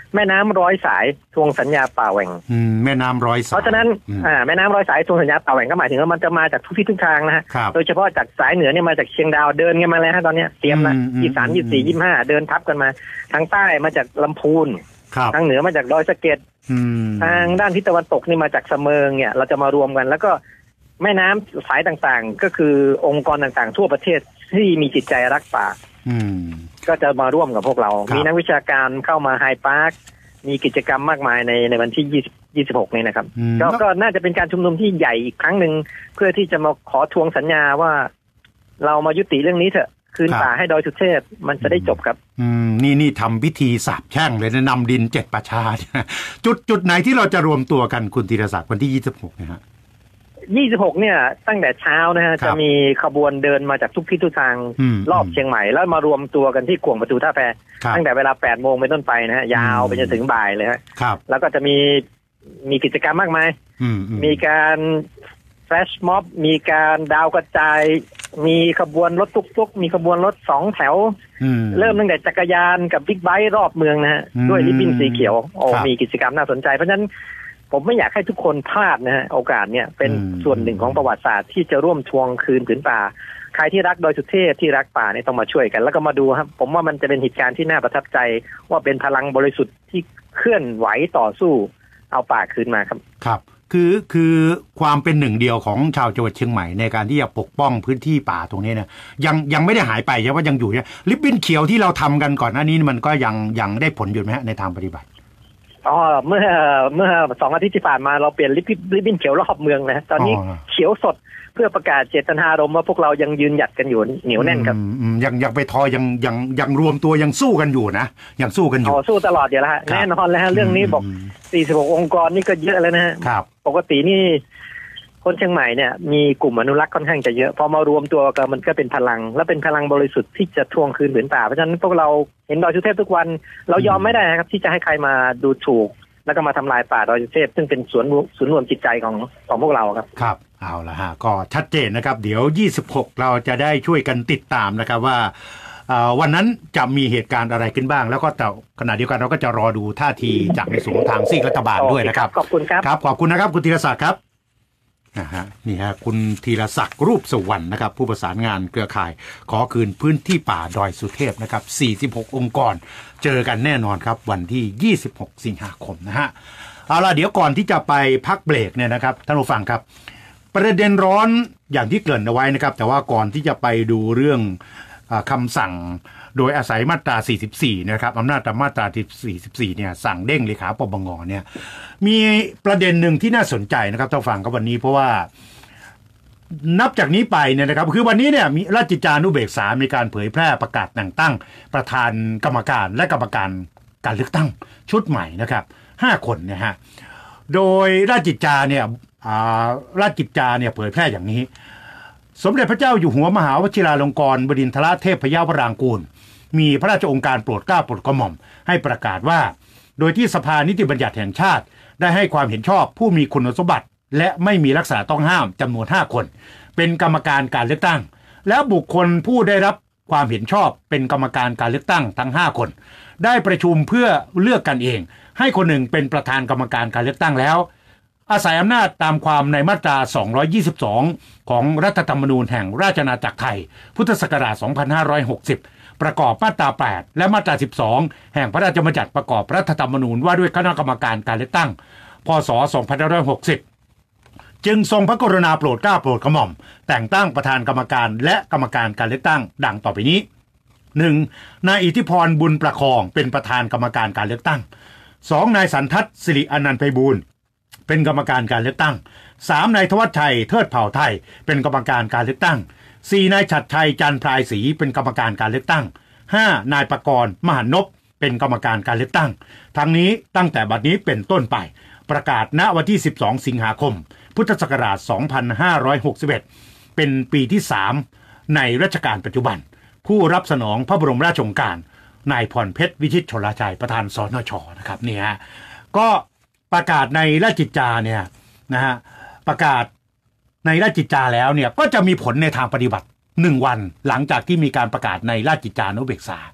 แม่น้ำร้อยสายทวงสัญญาป่าแหว่งแม่น้ำร้อยสายเพราะฉะนั้นอ่าแม่น้ำร้อยสายทวงสัญญาป่าแหว่งก็หมายถึงว่ามันจะมาจากทุกที่ทุกทางนะฮะโดยเฉพาะจากสายเหนือเนี่ยมาจากเชียงดาวเดินกันมาเลยฮะตอนนี้เตรียมละยี่สามยี่สี่ยี่ห้าเดินทับกันมาทางใต้มาจากลำพูนทางเหนือมาจากดอยสะเก็ดทางด้านทิศตะวันตกนี่มาจากเสมิงเนี่ยเราจะมารวมกันแล้วก็แม่น้ำสายต่างๆก็คือองค์กรต่างๆทั่วประเทศที่มีจิตใจรักป่าก็จะมาร่วมกับพวกเรามีนักวิชาการเข้ามาไฮพาร์คมีกิจกรรมมากมายในในวันที่ยี่สิบ ยี่สิบหกนี้นะครับก็ก็น่าจะเป็นการชุมนุมที่ใหญ่อีกครั้งหนึ่งเพื่อที่จะมาขอทวงสัญญาว่าเรามายุติเรื่องนี้เถอะคืนป่าให้ดอยสุเทพมันจะได้จบครับอืมนี่นี่ทำพิธีสาบแช่งเลยนะนำดินเจ็ดประชาจุดจุดไหนที่เราจะรวมตัวกันคุณธีรศักดิ์วันที่ยี่สิบหกนะฮะยี่สิบหกเนี่ยตั้งแต่เช้านะฮะจะมีขบวนเดินมาจากทุกทิศทุกทางรอบเชียงใหม่แล้วมารวมตัวกันที่ขวงประตูท่าแพตั้งแต่เวลาแปดโมงเป็นต้นไปนะฮะยาวไปจนถึงบ่ายเลยฮะแล้วก็จะมีมีกิจกรรมมากมายมีการแฟลชม็อบมีการดาวกระจายมีขบวนรถตุ๊กๆมีขบวนรถสองแถวเริ่มตั้งแต่จักรยานกับบิ๊กไบค์รอบเมืองนะฮะด้วยริบบิ้นสีเขียวโอ้มีกิจกรรมน่าสนใจเพราะฉะนั้นผมไม่อยากให้ทุกคนพลาดนะฮะโอกาสเนี่ยเป็นส่วนหนึ่งของประวัติศาสตร์ที่จะร่วมทวงคืนผืนป่าใครที่รักดอยสุเทพที่รักป่าเนี่ยต้องมาช่วยกันแล้วก็มาดูครับผมว่ามันจะเป็นเหตุการณ์ที่น่าประทับใจว่าเป็นพลังบริสุทธิ์ที่เคลื่อนไหวต่อสู้เอาป่าคืนมาครับครับคือคือความเป็นหนึ่งเดียวของชาวจังหวัดเชียงใหม่ในการที่จะปกป้องพื้นที่ป่าตรงนี้เนี่ยยังยังไม่ได้หายไปใช่ไหมยังอยู่เนี่ยริบบิ้นเขียวที่เราทำกันก่อนหน้านี้มันก็ยังยังได้ผลอยู่ไหมฮะในทางปฏิบัติอ๋อเมื่อเมื่อสองอาทิตย์ที่ผ่านมาเราเปลี่ยนริบบิ้นเขียวรอบเมืองนะตอนนี้เขียวสดเพื่อประกาศเจตนารมณ์ว่าพวกเรายังยืนหยัดกันอยู่เหนียวแน่นครับยังยังไปทอยังยังยังรวมตัวยังสู้กันอยู่นะยังสู้กันอยู่อ๋อสู้ตลอดอยู่แล้วฮะแน่นอนแล้วฮะเรื่องนี้บอกสี่สิบหกองค์กรนี่ก็เยอะแล้วนะฮะปกตินี่คนเชียงใหม่เนี่ยมีกลุ่มอนุรักษ์ค่อนข้างจะเยอะพอมารวมตัวกันมันก็เป็นพลังและเป็นพลังบริสุทธิ์ที่จะทวงคืนผืนป่าเพราะฉะนั้นพวกเราเห็นดอยสุเทพทุกวันเรายอมไม่ได้ครับที่จะให้ใครมาดูถูกแล้วก็มาทำลายป่าดอยสุเทพซึ่งเป็นศูนย์ศูนย์รวมจิตใจของของพวกเราครับครับเอาละฮะก็ชัดเจนนะครับเดี๋ยวยี่สิบหกเราจะได้ช่วยกันติดตามนะครับว่าวันนั้นจะมีเหตุการณ์อะไรขึ้นบ้างแล้วก็แต่ขณะเดียวกันเราก็จะรอดูท่าทีจากในส่วนของทางซีกรัฐบาลด้วยนะครับขอบคุณครับครับขอบคุณนะครับคุณธีรศักดิ์ครับนะฮะนี่ฮะคุณธีรศักดิ์รูปสุวรรณนะครับผู้ประสานงานเครือข่ายขอคืนพื้นที่ป่าดอยสุเทพนะครับสี่สิบหกองค์กรเจอกันแน่นอนครับวันที่ยี่สิบหกสิงหาคมนะฮะเอาล่ะเดี๋ยวก่อนที่จะไปพักเบรกเนี่ยนะครับท่านผู้ฟังครับประเด็นร้อนอย่างที่เกริ่นเอาไว้นะครับแต่ว่าก่อนที่จะไปดูเรื่องคำสั่งโดยอาศัยมาตราสี่สิบสี่นะครับอำนาจตามมาตราสี่สิบสี่เนี่ยสั่งเด้งเลขาปปงเนี่ยมีประเด็นหนึ่งที่น่าสนใจนะครับท่านฟังครับวันนี้เพราะว่านับจากนี้ไปเนี่ยนะครับคือวันนี้เนี่ยมีราชกิจจานุเบกษามีการเผยแพร่ประกาศแต่งตั้งประธานกรรมการและกรรมการการเลือกตั้งชุดใหม่นะครับห้าคนนะฮะโดยราชกิจจาเนี่ยราชกิจจาเนี่ยเผยแพร่อย่างนี้สมเด็จพระเจ้าอยู่หัวมหาวชิราลงกรณ์บดินทรเทพยาวรางกูลมีพระราชองค์การโปรดเกล้าโปรดกระหม่อมให้ประกาศว่าโดยที่สภานิติบัญญัติแห่งชาติได้ให้ความเห็นชอบผู้มีคุณสมบัติและไม่มีลักษณะต้องห้ามจำนวนห้าคนเป็นกรรมการการเลือกตั้งแล้วบุคคลผู้ได้รับความเห็นชอบเป็นกรรมการการเลือกตั้งทั้งห้าคนได้ประชุมเพื่อเลือกกันเองให้คนหนึ่งเป็นประธานกรรมการการเลือกตั้งแล้วอาศัยอำนาจตามความในมาตราสองร้อยยี่สิบสองของรัฐธรรมนูญแห่งราชอาณาจักรไทยพุทธศักราชสองพันห้าร้อยหกสิบประกอบมาตราแปดและมาตราสิบสองแห่งพระราชบัญญัติประกอบรัฐธรรมนูญว่าด้วยคณะกรรมการการเลือกตั้งพ.ศ. สองพันห้าร้อยหกสิบจึงทรงพระกรุณาโปรดเกล้าโปรดกระหม่อมแต่งตั้งประธานกรรมการและกรรมการการเลือกตั้งดังต่อไปนี้ หนึ่ง นายอิทธิพรบุญประคองเป็นประธานกรรมการการเลือกตั้ง สอง นายสันทัศน์สิริอนันต์ไพบูลย์เป็นกรรมการการเลือกตั้ง สาม นายธวัชชัยเทิดเผ่าไทยเป็นกรรมการการเลือกตั้ง สี่ นายฉัตรชัยจันทร์พลายศรีเป็นกรรมการการเลือกตั้ง ห้า นายประกรณ์มหันนพเป็นกรรมการการเลือกตั้งทั้งนี้ตั้งแต่บัดนี้เป็นต้นไปประกาศณวันที่สิบสองสิงหาคมพุทธศักราชสองพันห้าร้อยหกสิบเอ็ดเป็นปีที่สามในรัชกาลปัจจุบันผู้รับสนองพระบรมราชโองการนายพรเพชรวิชิตชลชัยประธานสนช.นะครับนี่ฮะก็ประกาศในราชกิจจาเนี่ยนะฮะประกาศในราชกิจจาแล้วเนี่ยก็จะมีผลในทางปฏิบัติหนึ่งวันหลังจากที่มีการประกาศในราชกิจจานุเบกษา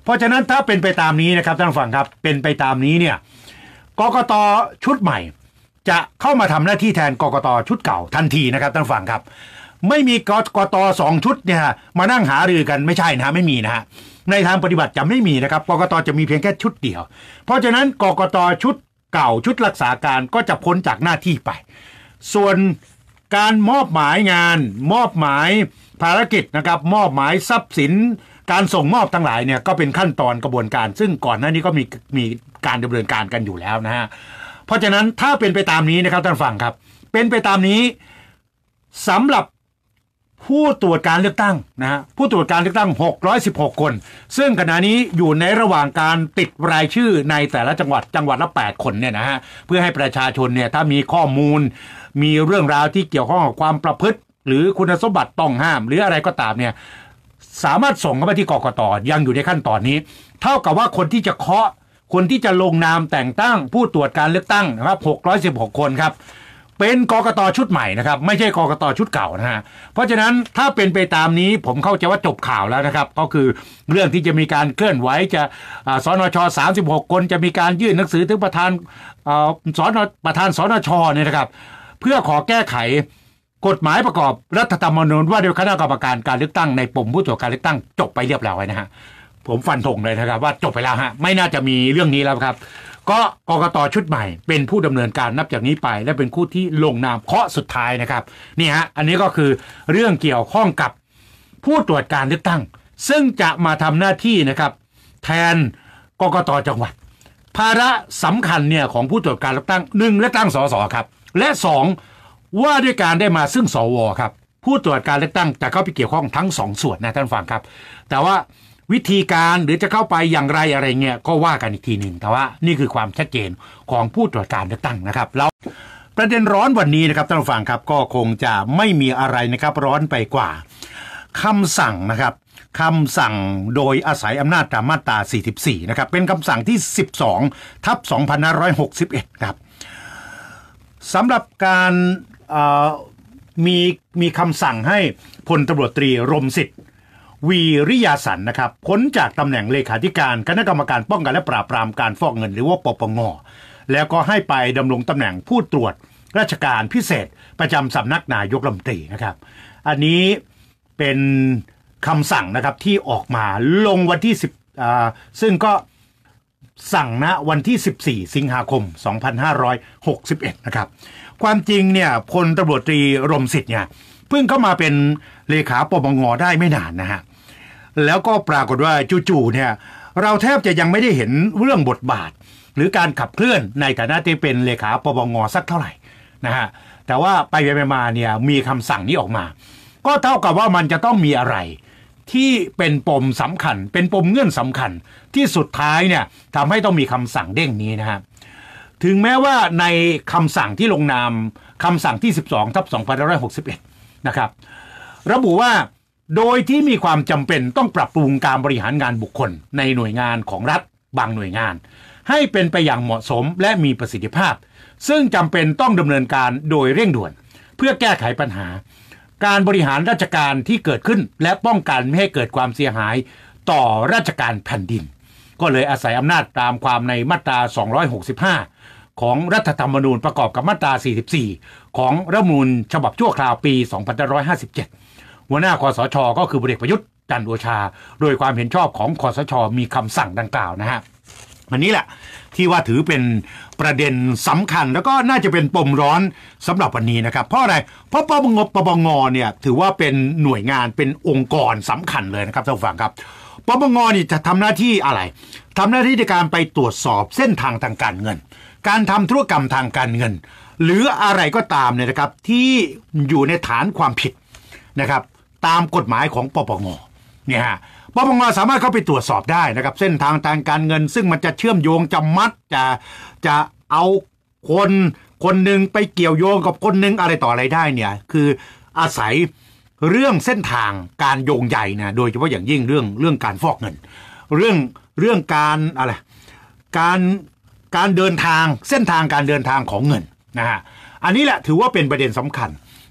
เพราะฉะนั้นถ้าเป็นไปตามนี้นะครับท่านผู้ฟังครับเป็นไปตามนี้เนี่ยกกต.ชุดใหม่จะเข้ามาทำหน้าที่แทนกกต.ชุดเก่าทันทีนะครับท่านผู้ฟังครับไม่มีกกต.สองชุดเนี่ยมานั่งหารือกันไม่ใช่นะฮะไม่มีนะฮะในทางปฏิบัติจะไม่มีนะครับกกต.จะมีเพียงแค่ชุดเดียวเพราะฉะนั้นกกต.ชุดเก่าชุดรักษาการก็จะพ้นจากหน้าที่ไปส่วนการมอบหมายงานมอบหมายภารกิจนะครับมอบหมายทรัพย์สินการส่งมอบทั้งหลายเนี่ยก็เป็นขั้นตอนกระบวนการซึ่งก่อนหน้านี้ก็มีมีการดำเนินการกันอยู่แล้วนะฮะเพราะฉะนั้นถ้าเป็นไปตามนี้นะครับท่านฟังครับเป็นไปตามนี้สำหรับผู้ตรวจการเลือกตั้งนะฮะผู้ตรวจการเลือกตั้งหกร้อยสิบหกคนซึ่งขณะนี้อยู่ในระหว่างการติดรายชื่อในแต่ละจังหวัดจังหวัดละแปดคนเนี่ยนะฮะเพื่อให้ประชาชนเนี่ยถ้ามีข้อมูลมีเรื่องราวที่เกี่ยวข้องกับความประพฤติหรือคุณสมบัติต้องห้ามหรืออะไรก็ตามเนี่ยสามารถส่งเข้าไปที่กกต.ยังอยู่ในขั้นตอนนี้เท่ากับว่าคนที่จะเคาะคนที่จะลงนามแต่งตั้งผู้ตรวจการเลือกตั้งนะครับหกร้อยสิบหกคนครับเป็นกกต.ชุดใหม่นะครับไม่ใช่กกต.ชุดเก่านะฮะเพราะฉะนั้นถ้าเป็นไปตามนี้ผมเข้าใจว่าจบข่าวแล้วนะครับก็คือเรื่องที่จะมีการเคลื่อนไหวจะสนช.สามสิบหกคนจะมีการยื่นหนังสือถึงประธานสนประธานสนช.เนี่ยนะครับเพื่อขอแก้ไขกฎหมายประกอบรัฐธรรมนูญว่าด้วยคณะกรรมการการเลือกตั้งในปมผู้ตรวจการเลือกตั้งจบไปเรียบร้อยนะฮะผมฟันธงเลยนะครับว่าจบไปแล้วฮะไม่น่าจะมีเรื่องนี้แล้วครับก็กกต.ชุดใหม่เป็นผู้ดำเนินการนับจากนี้ไปและเป็นผู้ที่ลงนามเคาะสุดท้ายนะครับนี่ฮะอันนี้ก็คือเรื่องเกี่ยวข้องกับผู้ตรวจการเลือกตั้งซึ่งจะมาทำหน้าที่นะครับแทนกกต.จังหวัดภาระสำคัญเนี่ยของผู้ตรวจการเลือกตั้งหนึ่งเลือกตั้งสสครับและสองว่าด้วยการได้มาซึ่งสวครับผู้ตรวจการเลือกตั้งจะเข้าไปเกี่ยวข้องทั้งสองส่วนนะท่านฟังครับแต่ว่าวิธีการหรือจะเข้าไปอย่างไรอะไรเงี้ยก็ว่ากันอีกทีหนึ่งแต่ว่านี่คือความชัดเจนของผู้ตรวจการเลือกตั้งนะครับแล้วประเด็นร้อนวันนี้นะครับท่านผู้ฟังครับก็คงจะไม่มีอะไรนะครับร้อนไปกว่าคำสั่งนะครับคำสั่งโดยอาศัยอำนาจตามมาตราสี่สิบสี่นะครับเป็นคำสั่งที่สิบสองทับสองพันห้าร้อยหกสิบเอ็ดครับสำหรับการมีมีคำสั่งให้พลตำรวจตรีรมสิทธิ์วีริยาสันนะครับพ้นจากตำแหน่งเลขาธิการคณะกรรมการป้องกันและปราบปรามการฟอกเงินหรือว่าปปงแล้วก็ให้ไปดำรงตำแหน่งผู้ตรวจราชการพิเศษประจำสำนักนายกรัฐมนตรีนะครับอันนี้เป็นคำสั่งนะครับที่ออกมาลงวันที่สิบอ่าซึ่งก็สั่งณวันที่สิบสี่สิงหาคมสองพันห้าร้อยหกสิบเอ็ดนะครับความจริงเนี่ยพลตำรวจตรีรมสิทธิ์เนี่ยเพิ่งเข้ามาเป็นเลขาปปงได้ไม่นานนะฮะแล้วก็ปรากฏว่าจู่ๆเนี่ยเราแทบจะยังไม่ได้เห็นเรื่องบทบาทหรือการขับเคลื่อนในฐานะที่เป็นเลขาปปงสักเท่าไหร่นะฮะแต่ว่าไปไปมาเนี่ยมีคำสั่งนี้ออกมาก็เท่ากับว่ามันจะต้องมีอะไรที่เป็นปมสำคัญเป็นปมเงื่อนสำคัญที่สุดท้ายเนี่ยทำให้ต้องมีคำสั่งเด้งนี้นะฮะถึงแม้ว่าในคำสั่งที่ลงนามคำสั่งที่สิบสองทับสองพันห้าร้อยหกสิบเอ็ดนะครับระบุว่าโดยที่มีความจำเป็นต้องปรับปรุงการบริหารงานบุคคลในหน่วยงานของรัฐบางหน่วยงานให้เป็นไปอย่างเหมาะสมและมีประสิทธิภาพซึ่งจำเป็นต้องดำเนินการโดยเร่งด่วนเพื่อแก้ไขปัญหาการบริหารราชการที่เกิดขึ้นและป้องกันไม่ให้เกิดความเสียหายต่อราชการแผ่นดินก็เลยอาศัยอำนาจตามความในมาตราสองร้อยหกสิบห้าของรัฐธรรมนูญประกอบกับมาตราสี่สิบสี่ของรัฐธรรมนูญฉบับชั่วคราวปีสองพันห้าร้อยห้าสิบเจ็ดหัวหน้าคสช.ก็คือพลเอกประยุทธ์จันทร์โอชาโดยความเห็นชอบของคสช.มีคำสั่งดังกล่าวนะฮะอันนี้แหละที่ว่าถือเป็นประเด็นสำคัญแล้วก็น่าจะเป็นปมร้อนสำหรับวันนี้นะครับเพราะอะไรเพราะปปงปปงเนี่ยถือว่าเป็นหน่วยงานเป็นองค์กรสำคัญเลยนะครับท่านผู้ฟังครับปปงนี่จะทำหน้าที่อะไรทำหน้าที่ในการไปตรวจสอบเส้นทางทางการเงินการทำธุรกรรมทางการเงินหรืออะไรก็ตามเนี่ยนะครับที่อยู่ในฐานความผิดนะครับตามกฎหมายของปปงเนี่ยฮะปปงสามารถเข้าไปตรวจสอบได้นะครับเส้นทางทางการเงินซึ่งมันจะเชื่อมโยงจะมัดจะจะเอาคนคนหนึ่งไปเกี่ยวโยงกับคนหนึ่งอะไรต่ออะไรได้เนี่ยคืออาศัยเรื่องเส้นทางการโยงใยนะโดยเฉพาะอย่างยิ่งเรื่องเรื่องการฟอกเงินเรื่องเรื่องการอะไรการการเดินทางเส้นทางการเดินทางของเงินนะฮะอันนี้แหละถือว่าเป็นประเด็นสำคัญ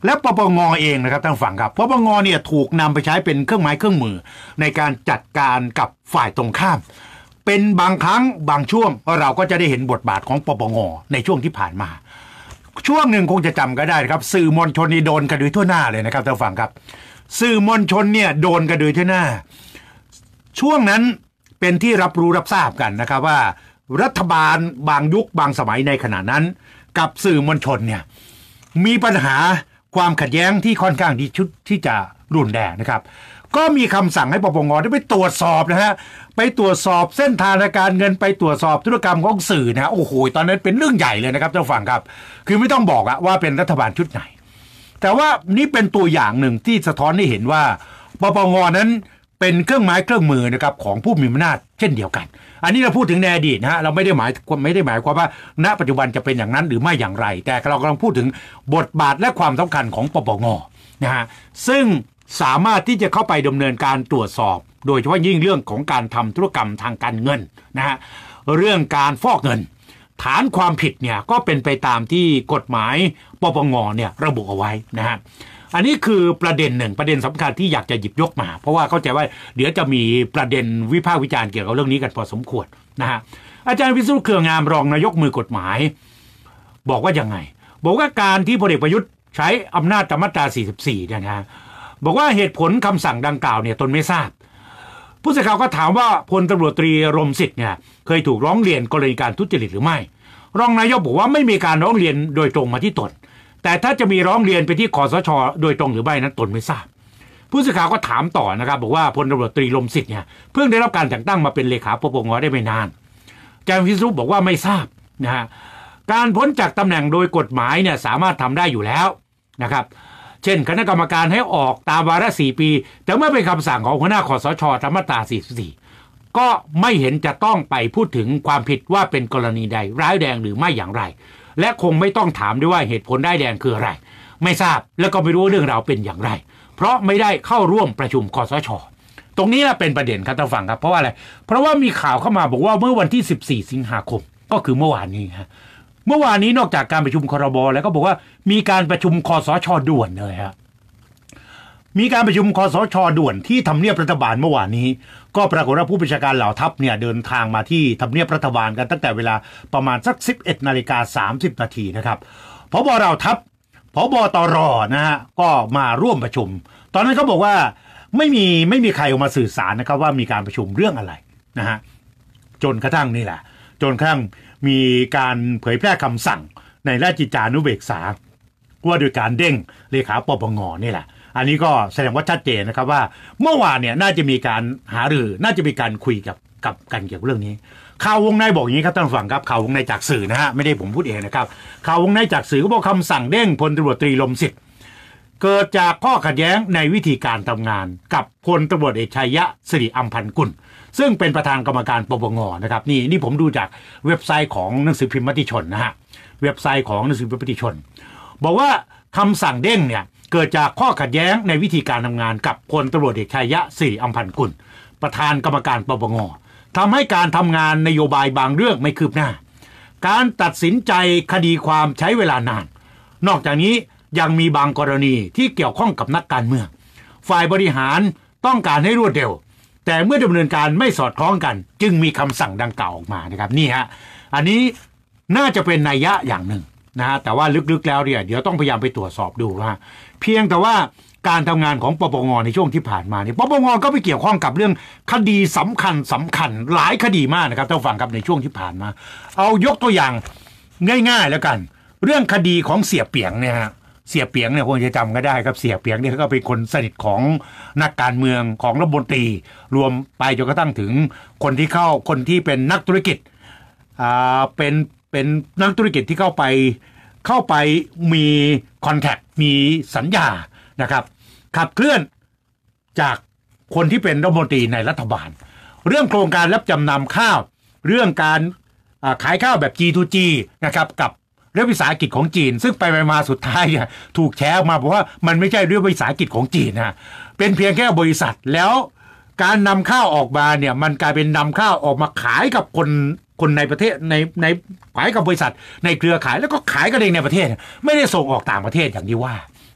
และปปงเองนะครับท่านฟังครับปปงเนี่ยถูกนำไปใช้เป็นเครื่องไม้เครื่องมือในการจัดการกับฝ่ายตรงข้ามเป็นบางครั้งบางช่วงเราก็จะได้เห็นบทบาทของปปงในช่วงที่ผ่านมาช่วงหนึ่งคงจะจำก็ได้ครับสื่อมวลชนนี่โดนกระดุยทั่วหน้าเลยนะครับท่านฟังครับสื่อมวลชนเนี่ยโดนกระดุยทั่วหน้าช่วงนั้นเป็นที่รับรู้รับทราบกันนะครับว่ารัฐบาลบางยุคบางสมัยในขณะนั้นกับสื่อมวลชนเนี่ยมีปัญหาความขัดแย้งที่ค่อนข้างที่ชุดที่จะรุนแรงนะครับก็มีคำสั่งให้ปปงได้ไปตรวจสอบนะฮะไปตรวจสอบเส้นทางการเงินไปตรวจสอบธุรกรรมของสื่อนะโอ้โหตอนนั้นเป็นเรื่องใหญ่เลยนะครับท่านฟังครับคือไม่ต้องบอกอะว่าเป็นรัฐบาลชุดไหนแต่ว่านี่เป็นตัวอย่างหนึ่งที่สะท้อนให้เห็นว่าปปงนั้นเป็นเครื่องไม้เครื่องมือนะครับของผู้มีอำนาจเช่นเดียวกันอันนี้เราพูดถึงในอดีตนะฮะเราไม่ได้หมายไม่ได้หมายความว่าณปัจจุบันจะเป็นอย่างนั้นหรือไม่อย่างไรแต่เรากำลังพูดถึงบทบาทและความสำคัญของปปงนะฮะซึ่งสามารถที่จะเข้าไปดำเนินการตรวจสอบโดยเฉพาะยิ่งเรื่องของการทำธุรกรรมทางการเงินนะฮะเรื่องการฟอกเงินฐานความผิดเนี่ยก็เป็นไปตามที่กฎหมายปปงเนี่ยระบุเอาไว้นะฮะอันนี้คือประเด็นหนึ่งประเด็นสำคัญที่อยากจะหยิบยกมาเพราะว่าเข้าใจว่าเดี๋ยวจะมีประเด็นวิพากษ์วิจารณ์เกี่ยวกับเรื่องนี้กันพอสมควรนะฮะอาจารย์วิศนุเครืองามรองนายกมือกฎหมายบอกว่ายังไงบอกว่าการที่พลเอกประยุทธ์ใช้อำนาจตามมาตราสี่สิบสี่เนี่ยนะบอกว่าเหตุผลคำสั่งดังกล่าวเนี่ยตนไม่ทราบผู้สื่อข่าวก็ถามว่าพลตำรวจตรีรมสิทธิ์เนี่ยเคยถูกร้องเรียนกรณีการทุจริตหรือไม่รองนายกบอกว่าไม่มีการร้องเรียนโดยตรงมาที่ตนแต่ถ้าจะมีร้องเรียนไปที่คสช.โดยตรงหรือไม่นั้นตนไม่ทราบผู้สื่อข่าวก็ถามต่อนะครับบอกว่าพลตำรวจตรีรมสิทธิ์เนี่ยเพิ่งได้รับการแต่งตั้งมาเป็นเลขาปปงได้ไม่นานอาจารย์วิศนุบอกว่าไม่ทราบนะฮะการพ้นจากตำแหน่งโดยกฎหมายเนี่ยสามารถทำได้อยู่แล้วนะครับเช่นคณะกรรมการให้ออกตามวาระสี่ปีแต่เมื่อเป็นคำสั่งของหัวหน้าคสช.ตามมาตราสี่สิบสี่ก็ไม่เห็นจะต้องไปพูดถึงความผิดว่าเป็นกรณีใดร้ายแรงหรือไม่อย่างไรและคงไม่ต้องถามด้วยว่าเหตุผลได้แดงคืออะไรไม่ทราบแล้วก็ไม่รู้เรื่องราวเป็นอย่างไรเพราะไม่ได้เข้าร่วมประชุมคสช.ตรงนี้แหละเป็นประเด็นครับท่านฟังครับเพราะว่าอะไรเพราะว่ามีข่าวเข้ามาบอกว่าเมื่อวันที่สิบสี่สิงหาคมก็คือเมื่อวานนี้ฮะเมื่อวานนี้นอกจากการประชุมครบ.แล้วก็บอกว่ามีการประชุมคสช.ด่วนเลยฮะมีการประชุมคสช.ด่วนที่ทำเนียบรัฐบาลเมื่อวานนี้ก็ปรากฏว่าผู้บัญชาการเหล่าทัพเนี่ยเดินทางมาที่ทำเนียบรัฐบาลกันตั้งแต่เวลาประมาณสัก สิบเอ็ดนาฬิกาสามสิบนาทีนะครับผบ.เหล่าทัพผบ.ตร.นะฮะก็มาร่วมประชุมตอนนั้นเขาบอกว่าไม่มีไม่มีใครออกมาสื่อสารนะครับว่ามีการประชุมเรื่องอะไรนะฮะจนกระทั่งนี่แหละจนกระทั่งมีการเผยแพร่คำสั่งในราชกิจจานุเบกษาว่าโดยการเด้งเลขาปปงนี่แหละอันนี้ก็แสดงว่าชัดเจนนะครับว่าเมื่อวานเนี่ยน่าจะมีการหารือน่าจะมีการคุยกับกับกันเกี่ยวกับเรื่องนี้ข่าววงในบอกอย่างนี้ครับท่านผู้ฟังครับข่าววงในจากสื่อนะฮะไม่ได้ผมพูดเองนะครับข่าววงในจากสื่อก็บอกคำสั่งเด้งพลตำรวจตรีรมสิทธิ์เกิดจากข้อขัดแย้งในวิธีการทำงานกับพลตำรวจเอกชัยยะสิริอัมพันธ์กุลซึ่งเป็นประธานกรรมการปปงนะครับนี่นี่ผมดูจากเว็บไซต์ของหนังสือพิมพ์มติชนนะฮะเว็บไซต์ของหนังสือพิมพ์มติชนบอกว่าคำสั่งเด้งเนี่ยเกิดจากข้อขัดแย้งในวิธีการทำงานกับพลตำรวจเอกชัยยะสิริอัมพันธ์กุลประธานกรรมการปปงทำให้การทำงานนโยบายบางเรื่องไม่คืบหน้าการตัดสินใจคดีความใช้เวลานานนอกจากนี้ยังมีบางกรณีที่เกี่ยวข้องกับนักการเมืองฝ่ายบริหารต้องการให้รวดเร็วแต่เมื่อดำเนินการไม่สอดคล้องกันจึงมีคำสั่งดังกล่าวออกมานะครับนี่ฮะอันนี้น่าจะเป็นนัยยะอย่างหนึ่งนะฮะแต่ว่าลึกๆแล้วเนี่ยเดี๋ยวต้องพยายามไปตรวจสอบดูว่าเพียงแต่ว่าการทำงานของปปงในช่วงที่ผ่านมาเนี่ยปปงก็ไปเกี่ยวข้องกับเรื่องคดีสำคัญสำคัญหลายคดีมากนะครับท่านผู้ฟังครับในช่วงที่ผ่านมาเอายกตัวอย่างง่ายๆแล้วกันเรื่องคดีของเสียเปียงเนี่ยฮะเสียเปียงเนี่ยคงจะจำก็ได้ครับเสียเปียงเนี่ยก็เป็นคนสนิทของนักการเมืองของรัฐมนตรีรวมไปจนกระทั่งถึงคนที่เข้าคนที่เป็นนักธุรกิจอ่าเป็นเป็นนักธุรกิจที่เข้าไปเข้าไปมีคอนแทคมีสัญญานะครับขับเคลื่อนจากคนที่เป็นรัฐมนตรีในรัฐบาลเรื่องโครงการรับจำนำข้าวเรื่องการขายข้าวแบบ จี ทู จี นะครับกับเรื่องวิสาหกิจของจีนซึ่งไปไปมาสุดท้ายเนี่ยถูกแชร์ออกมาบอกว่ามันไม่ใช่เรื่องวิสาหกิจของจีนนะเป็นเพียงแค่บริษัทแล้วการนำข้าวออกมาเนี่ยมันกลายเป็นนำข้าวออกมาขายกับคนคนในประเทศในในขายกับบริษัทในเครือข่ายแล้วก็ขายกันเองในประเทศไม่ได้ส่งออกต่างประเทศอย่างที่ว่า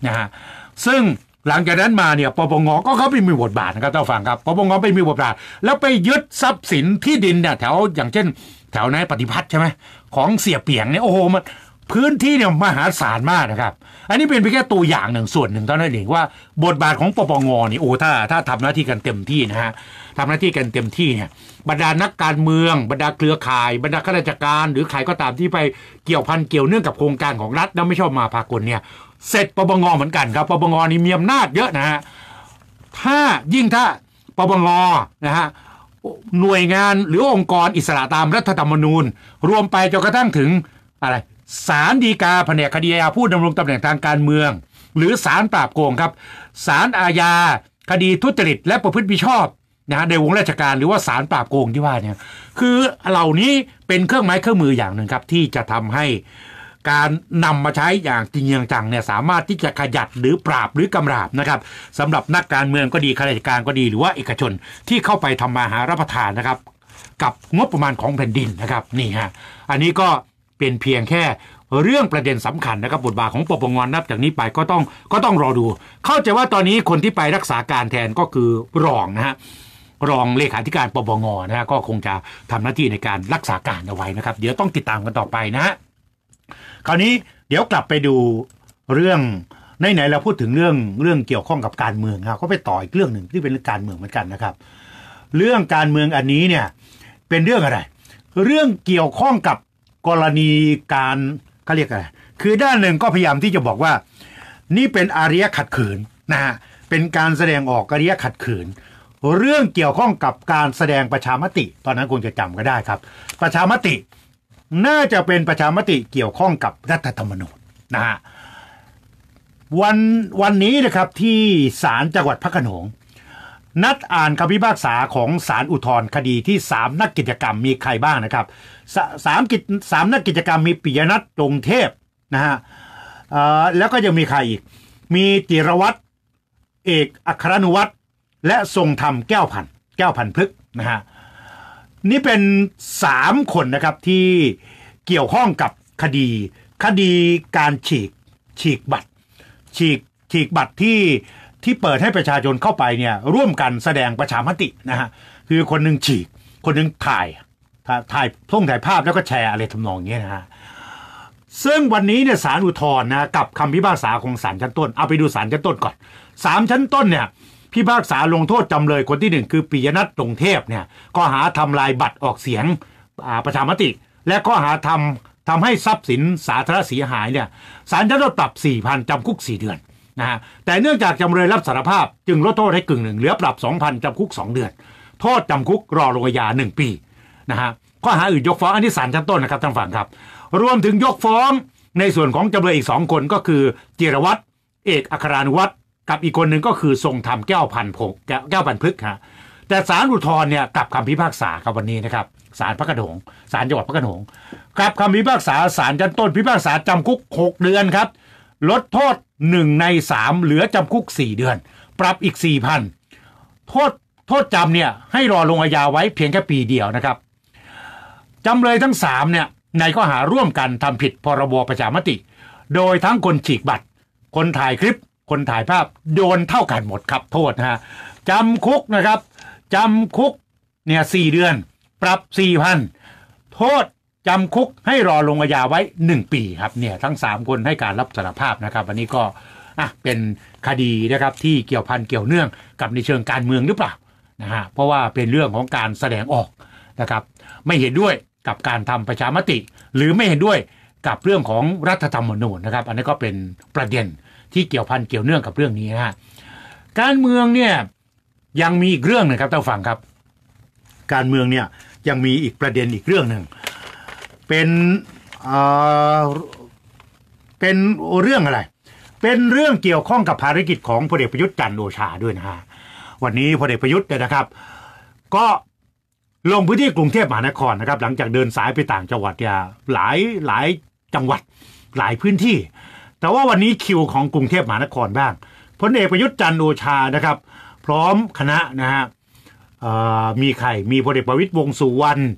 นะฮะซึ่งหลังจากนั้นมาเนี่ยปปงก็เขาไปมีบทบาทนะครับท่านฟังครับปปงไปมีบทบาทแล้วไปยึดทรัพย์สินที่ดินเนี่ยแถวอย่างเช่นแถวในปฏิพัฒน์ใช่ไหมของเสียเปียงเนี่ยโอ้โหมันพื้นที่เนี่ยมหาศาลมากนะครับอันนี้เป็นเพียงแค่ตัวอย่างหนึ่งส่วนหนึ่งเท่านั้นเองว่าบทบาทของปปงนี่โอ้ถ้าถ้าทำหน้าที่กันเต็มที่นะฮะทำหน้าที่กันเต็มที่เนี่ยบรรดานักการเมืองบรรดาเครือข่ายบรรดาข้าราชการหรือใครก็ตามที่ไปเกี่ยวพันเกี่ยวเนื่องกับโครงการของรัฐแล้วไม่ชอบมาพากลเนี่ยเสร็จปปงเหมือนกันครับปปงนี่มีอำนาจเยอะนะฮะถ้ายิ่งถ้าปปงนะฮะหน่วยงานหรือองค์กรอิสระตามรัฐธรรมนูญรวมไปจนกระทั่งถึงอะไรศาลฎีกาแผนกคดีอาญาผู้ดำรงตำแหน่งทางการเมืองหรือศาลปราบโกงครับศาลอาญาคดีทุจริตและประพฤติมิชอบนะฮะในวงราชการหรือว่าศาลปราบโกงที่ว่าเนี่ยคือเหล่านี้เป็นเครื่องไม้เครื่องมืออย่างหนึ่งครับที่จะทำให้การนำมาใช้อย่างจริงจังเนี่ยสามารถที่จะขยัดหรือปราบหรือกำราบนะครับสำหรับนักการเมืองก็ดีข้าราชการก็ดีหรือว่าเอกชนที่เข้าไปทำมาหารับประทานนะครับกับงบประมาณของแผ่นดินนะครับนี่ฮะอันนี้ก็เป็นเพียงแค่เรื่องประเด็นสำคัญนะครับบทบาทของปปงนับจากนี้ไปก็ต้องก็ต้องรอดูเข้าใจว่าตอนนี้คนที่ไปรักษาการแทนก็คือรองนะฮะรองเลขาธิการปปงนะฮะก็คงจะทำหน้าที่ในการรักษาการเอาไว้นะครับเดี๋ยวต้องติดตามกันต่อไปนะฮะคราวนี้เดี๋ยวกลับไปดูเรื่องไหนๆเราพูดถึงเรื่องเรื่องเกี่ยวข้องกับการเมืองครับก็ไปต่ออีกเรื่องหนึ่งที่เป็นเรื่องการเมืองเหมือนกันนะครับเรื่องการเมืองอันนี้เนี่ยเป็นเรื่องอะไรเรื่องเกี่ยวข้องกับกรณีการเขาเรียกอะไรคือด้านหนึ่งก็พยายามที่จะบอกว่านี่เป็นอารยะขัดขืนนะฮะเป็นการแสดงออกอารยะขัดขืนเรื่องเกี่ยวข้องกับการแสดงประชามติตอนนั้นคงจะจำก็ได้ครับประชามติน่าจะเป็นประชามติเกี่ยวข้องกับรัฐธรรมนูญนะฮะวันวันนี้นะครับที่ศาลจังหวัดพระโขนงนัดอ่านคำพิพากษาของศาลอุทธรณ์คดีที่สามนักกิจกรรมมีใครบ้างนะครับสามกิจสามนักกิจกรรมมีปิยนัทจงเทพนะฮะแล้วก็ยังมีใครอีกมีจิรวัตรเอกอัครนุวัฒน์และทรงธรรมแก้วพันแก้วพันพฤกษ์นะฮะนี่เป็นสามคนนะครับที่เกี่ยวข้องกับคดีคดีการฉีกฉีกบัตรฉีกฉีกบัตรที่ที่เปิดให้ประชาชนเข้าไปเนี่ยร่วมกันแสดงประชามตินะฮะคือคนหนึ่งฉีกคนหนึ่งถ่ายถ่ายท่งถ่ายภาพแล้วก็แชร์อะไรทำนองนี้นะฮะซึ่งวันนี้เนี่ยศาลอุทธรณ์นะกับคำพิพากษาของศาลชั้นต้นเอาไปดูศาลชั้นต้นก่อนศาลชั้นต้นเนี่ยพิพากษาลงโทษจำเลยคนที่หนึ่งคือปิยนัทจงเทพเนี่ยข้อหาทำลายบัตรออกเสียงประชามติและข้อหาทำทำให้ทรัพย์สินสาธารณะเสียหายเนี่ยศาลชั้นต้นปรับ สี่พัน จำคุกสี่เดือนนะฮะแต่เนื่องจากจำเลยรับสารภาพจึงลดโทษให้กึ่งหนึ่งเหลือปรับ สองพัน จำคุกสองเดือนโทษจำคุกรอลงอาญาหนึ่งปีนะฮะข้อหาอื่นยกฟ้องอันนี้ศาลชั้นต้นนะครับท่านฟังครับรวมถึงยกฟ้องในส่วนของจำเลยอีกสองคนก็คือจิรวัตรเอกอัครานุวัฒน์กับอีกคนหนึ่งก็คือทรงธรรมแก้วพันพงแก้วพันพฤกษ์ฮะแต่ศาลอุทธรณ์เนี่ยกลับคำพิพากษาครับวันนี้นะครับศาลพระโขนงศาลจังหวัดพระโขนงกลับคำพิพากษาศาลชั้นต้นพิพากษาจำคุกหกเดือนครับลดโทษหนึ่งในสามเหลือจำคุกสี่เดือนปรับอีก สี่พัน โทษโทษจำเนี่ยให้รอลงอาญาไว้เพียงแค่ปีเดียวนะครับจำเลยทั้งสามเนี่ยในข้อหาร่วมกันทำผิดพรบประชามติโดยทั้งคนฉีกบัตรคนถ่ายคลิปคนถ่ายภาพโดนเท่ากันหมดครับโทษนะฮะจำคุกนะครับจำคุกเนี่ยสี่เดือนปรับ สี่พัน โทษจำคุกให้รอลงอาญาไว้หนึ่งปีครับเนี่ยทั้งสามคนให้การรับสารภาพนะครับวันนี้ก็อ่ะเป็นคดีนะครับที่เกี่ยวพันเกี่ยวเนื่องกับในเชิงการเมืองหรือเปล่านะฮะเพราะว่าเป็นเรื่องของการแสดงออกนะครับไม่เห็นด้วยกับการทำประชามติหรือไม่เห็นด้วยกับเรื่องของรัฐธรรมนูญนะครับอันนี้ก็เป็นประเด็นที่เกี่ยวพันเกี่ยวเนื่องกับเรื่องนี้นะฮะการเมืองเนี่ยยังมีอีกเรื่องนึงครับท่านฟังครับการเมืองเนี่ยยังมีอีกประเด็นอีกเรื่องหนึ่งเป็นเอ่อเป็นเรื่องอะไรเป็นเรื่องเกี่ยวข้องกับภารกิจของพลเอกประยุทธ์จันทร์โอชาด้วยนะฮะวันนี้พลเอกประยุทธ์เนี่ยนะครับก็ลงพื้นที่กรุงเทพมหานครนะครับหลังจากเดินสายไปต่างจังหวัดเนี่ยหลายหลายจังหวัดหลายพื้นที่แต่ว่าวันนี้คิวของกรุงเทพมหานครบ้างพลเอกประยุทธ์จันทร์โอชานะครับพร้อมคณะนะฮะมีใครมีพลเอกประวิตรวงษ์สุวรรณ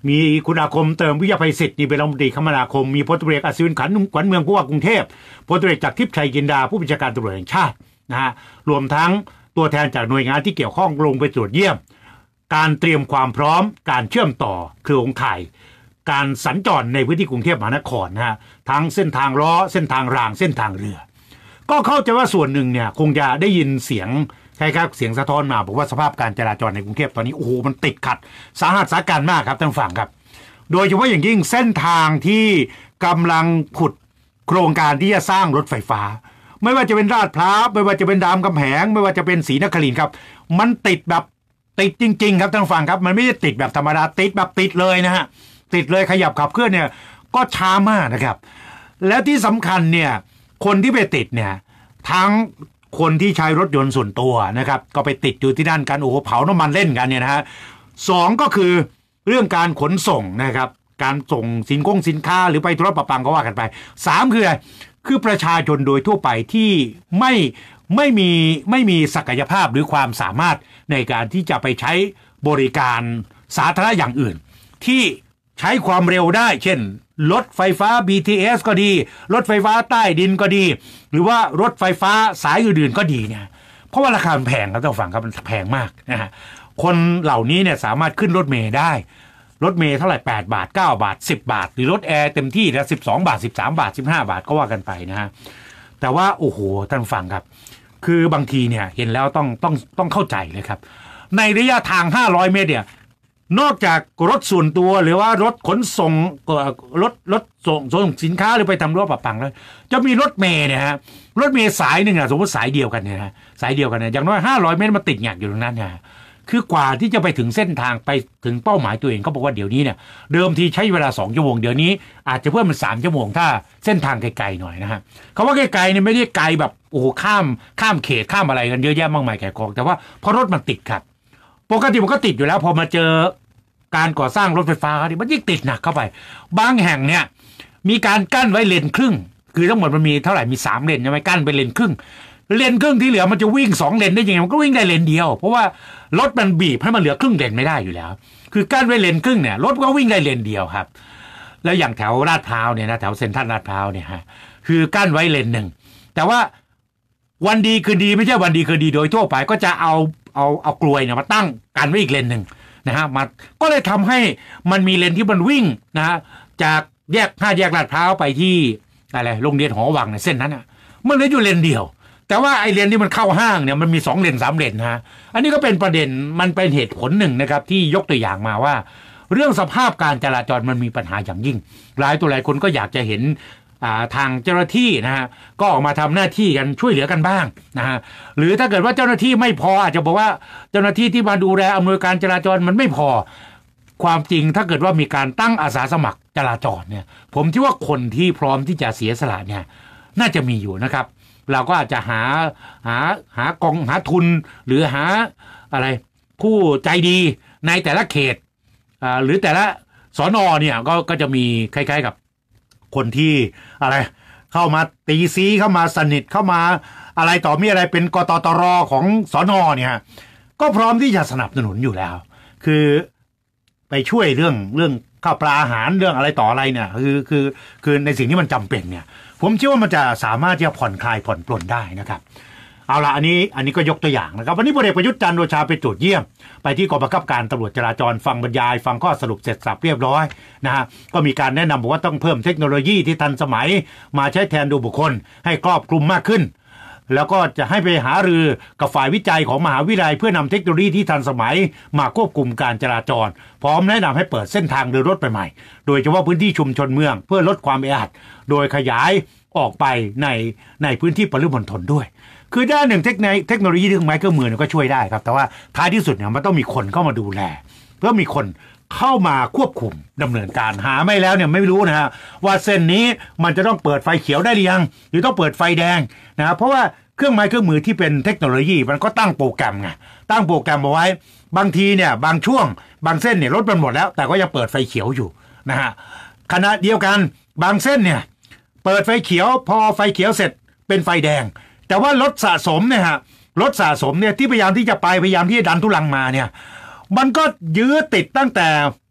มีคุณอาคมเติมวิทยาภัยศิษย์นี่เป็นรัฐมนตรีคมนาคมมีพลตำรวจเอกอัศวินขันขวัญเมืองผู้ว่ากรุงเทพพลตำรวจเอกจากทิพย์ชัยจินดาผู้บัญชาการตำรวจแห่งชาตินะฮะรวมทั้งตัวแทนจากหน่วยงานที่เกี่ยวข้องลงไปตรวจเยี่ยมการเตรียมความพร้อมการเชื่อมต่อโครงข่ายการสัญจรในพื้นที่กรุงเทพมหานครนะฮะทั้งเส้นทางล้อเส้นทางรางเส้นทางเรือก็เข้าใจว่าส่วนหนึ่งเนี่ยคงจะได้ยินเสียงใช่ครับเสียงสะท้อนมาบอกว่าสภาพการจราจรในกรุงเทพตอนนี้โอ้โหมันติดขัดสาหัสสาการมากครับท่านฝั่งครับโดยเฉพาะอย่างยิ่งเส้นทางที่กำลังขุดโครงการที่จะสร้างรถไฟฟ้าไม่ว่าจะเป็นลาดพร้าวไม่ว่าจะเป็นรามคำแหงไม่ว่าจะเป็นศรีนครินทร์ครับมันติดแบบติดจริงๆครับท่านฟังครับมันไม่ได้ติดแบบธรรมดาติดแบบติดเลยนะฮะติดเลยขยับขับเคลื่อนเนี่ยก็ช้ามากนะครับแล้วที่สำคัญเนี่ยคนที่ไปติดเนี่ยทั้งคนที่ใช้รถยนต์ส่วนตัวนะครับก็ไปติดอยู่ที่นั่นกันโอ้โหเผาน้ำมันเล่นกันเนี่ยนะฮะสองก็คือเรื่องการขนส่งนะครับการส่งสินคงสินค้าหรือไปธุรประปังก็ว่ากันไปสามคืออะไรคือประชาชนโดยทั่วไปที่ไม่ไม่มีไม่มีศักยภาพหรือความสามารถในการที่จะไปใช้บริการสาธารณะอย่างอื่นที่ใช้ความเร็วได้เช่นรถไฟฟ้า บี ที เอส ก็ดีรถไฟฟ้าใต้ดินก็ดีหรือว่ารถไฟฟ้าสายอื่นๆก็ดีเนี่ยเพราะว่าราคามันแพงครับท่านผู้ฟังครับมันแพงมากนะฮะคนเหล่านี้เนี่ยสามารถขึ้นรถเมล์ได้รถเมล์เท่าไหร่แปดบาทเก้าบาทสิบบาทหรือรถแอร์เต็มที่นะสิบสองบาทสิบสามบาทสิบห้าบาทก็ว่ากันไปนะฮะแต่ว่าโอ้โหท่านผู้ฟังครับคือบางทีเนี่ยเห็นแล้วต้องต้องต้องเข้าใจเลยครับในระยะทางห้าร้อยเมตรเนี่ยนอกจากรถส่วนตัวหรือว่ารถขนส่งรถรถส่งส่งสินค้าหรือไปทำรถประปังแล้วจะมีรถเมล์เนี่ยฮะรถเมล์สายหนึ่งอ่ะสมมติสายเดียวกันเนี่ยฮะสายเดียวกันเนี่ยอย่างน้อยห้าร้อยเมตรมาติดแงกอยู่ตรงนั้นเนี่ยคือกว่าที่จะไปถึงเส้นทางไปถึงเป้าหมายตัวเองเขาบอกว่าเดี๋ยวนี้เนี่ยเดิมทีใช้เวลาสองชั่วโมงเดี๋ยวนี้อาจจะเพิ่มเป็นสามชั่วโมงถ้าเส้นทางไกลๆหน่อยนะฮะคำว่าไกลๆเนี่ยไม่ได้ไกลแบบโอ้โหข้ามข้ามเขตข้ามอะไรกันเยอะแยะมากมายแก่กองแต่ว่าเพราะรถมันติดครับปกติมันก็ติดอยู่แล้วพอมาเจอการก่อสร้างรถไฟฟ้าเขาดิมันยิ่งติดหนักเข้าไปบางแห่งเนี่ยมีการกั้นไว้เลนครึ่งคือทั้งหมดมันมีเท่าไหร่มีสามเลนใช่ไหมกั้นไปเลนครึ่งเลนครึ่งที่เหลือมันจะวิ่งสองเลนได้ยังไงมันก็วิ่งได้เลนเดียวเพราะว่ารถมันบีบให้มันเหลือครึ่งเลนไม่ได้อยู่แล้วคือกั้นไว้เลนครึ่งเนี่ยรถก็วิ่งได้เลนเดียวครับแล้วอย่างแถวลาดพร้าวเนี่ยนะแถวเซ็นทรัลลาดพร้าวเนี่ยฮะคือกั้นไว้เลนหนึ่งแต่ว่าวันดีคืนดีไม่ใช่วันดีคืนดีโดยทั่วไปก็จะเอาเอาเอากลวยเนี่ยมาตั้งกันไว้อีกเลนหนึ่งนะฮะมาก็เลยทำให้มันมีเลนที่มันวิ่งนะฮะจากแยกห้าแยกลาดพร้าวไปที่อะไรโรงเรียนหอวังเนี่ยเส้นนั้นอ่ะมันเหลืออยู่เลนเดียวแต่ว่าไอเลนที่มันเข้าห้างเนี่ยมันมีสองเลนสามเลนนะฮะอันนี้ก็เป็นประเด็นมันเป็นเหตุผลหนึ่งนะครับที่ยกตัวอย่างมาว่าเรื่องสภาพการจราจรมันมีปัญหาอย่างยิ่งหลายตัวหลายคนก็อยากจะเห็นทางเจ้าหน้าที่นะฮะก็ออกมาทำหน้าที่กันช่วยเหลือกันบ้างนะฮะหรือถ้าเกิดว่าเจ้าหน้าที่ไม่พออาจจะบอกว่าเจ้าหน้าที่ที่มาดูแลอำนวยการจราจรมันไม่พอความจริงถ้าเกิดว่ามีการตั้งอาสาสมัครจราจรเนี่ยผมคิดว่าคนที่พร้อมที่จะเสียสละเนี่ยน่าจะมีอยู่นะครับเราก็อาจจะหาหาหากองหาทุนหรือหาอะไรผู้ใจดีในแต่ละเขตอ่าหรือแต่ละสน.เนี่ยก็ก็จะมีคล้ายๆกับคนที่อะไรเข้ามาตีซีเข้ามาสนิทเข้ามาอะไรต่อมีอะไรเป็นกตตรของสน.เนี่ยก็พร้อมที่จะสนับสนุนอยู่แล้วคือไปช่วยเรื่องเรื่องข้าวปลาอาหารเรื่องอะไรต่ออะไรเนี่ยคือคือคือในสิ่งที่มันจำเป็นเนี่ยผมเชื่อว่ามันจะสามารถที่จะผ่อนคลายผ่อนปลนได้นะครับเอาละอันนี้อันนี้ก็ยกตัวอย่างนะครับวันนี้พลเอกประยุทธ์จันทร์โอชาไปตรวจเยี่ยมไปที่กองบังคับการตำรวจจราจรฟังบรรยายฟังข้อสรุปเสร็จสับเรียบร้อยนะฮะก็มีการแนะนำบอกว่าต้องเพิ่มเทคโนโลยีที่ทันสมัยมาใช้แทนดูบุคคลให้ครอบคลุมมากขึ้นแล้วก็จะให้ไปหารือกับฝ่ายวิจัยของมหาวิทยาลัยเพื่อนำเทคโนโลยีที่ทันสมัยมาควบคุมการจราจรพร้อมแนะนำให้เปิดเส้นทางเดินรถไปใหม่โดยเฉพาะพื้นที่ชุมชนเมืองเพื่อลดความแออัดโดยขยายออกไปในในพื้นที่ปริมณฑลด้วยคือด้านหนึ่งเทคโนเทคโนโลยีเครื่องไม้เครื่องมือก็ช่วยได้ครับแต่ว่าท้ายที่สุดเนี่ยมันต้องมีคนเข้ามาดูแลเพื่อมีคนเข้ามาควบคุมดำเนินการหาไม่แล้วเนี่ยไม่รู้นะฮะว่าเส้นนี้มันจะต้องเปิดไฟเขียวได้หรือยังหรือต้องเปิดไฟแดงนะเพราะว่าเครื่องไม้เครื่องมือที่เป็นเทคโนโลยีมันก็ตั้งโปรแกรมไงตั้งโปรแกรมเอาไว้บางทีเนี่ยบางช่วงบางเส้นเนี่ยรถมันหมดแล้วแต่ก็ยังเปิดไฟเขียวอยู่นะฮะขณะเดียวกันบางเส้นเนี่ยเปิดไฟเขียวพอไฟเขียวเสร็จเป็นไฟแดงแต่ว่ารถสะสมเนี่ยฮะรถสะสมเนี่ยที่พยายามที่จะไปพยายามที่จะดันทุลังมาเนี่ยมันก็ยื้อติดตั้งแต่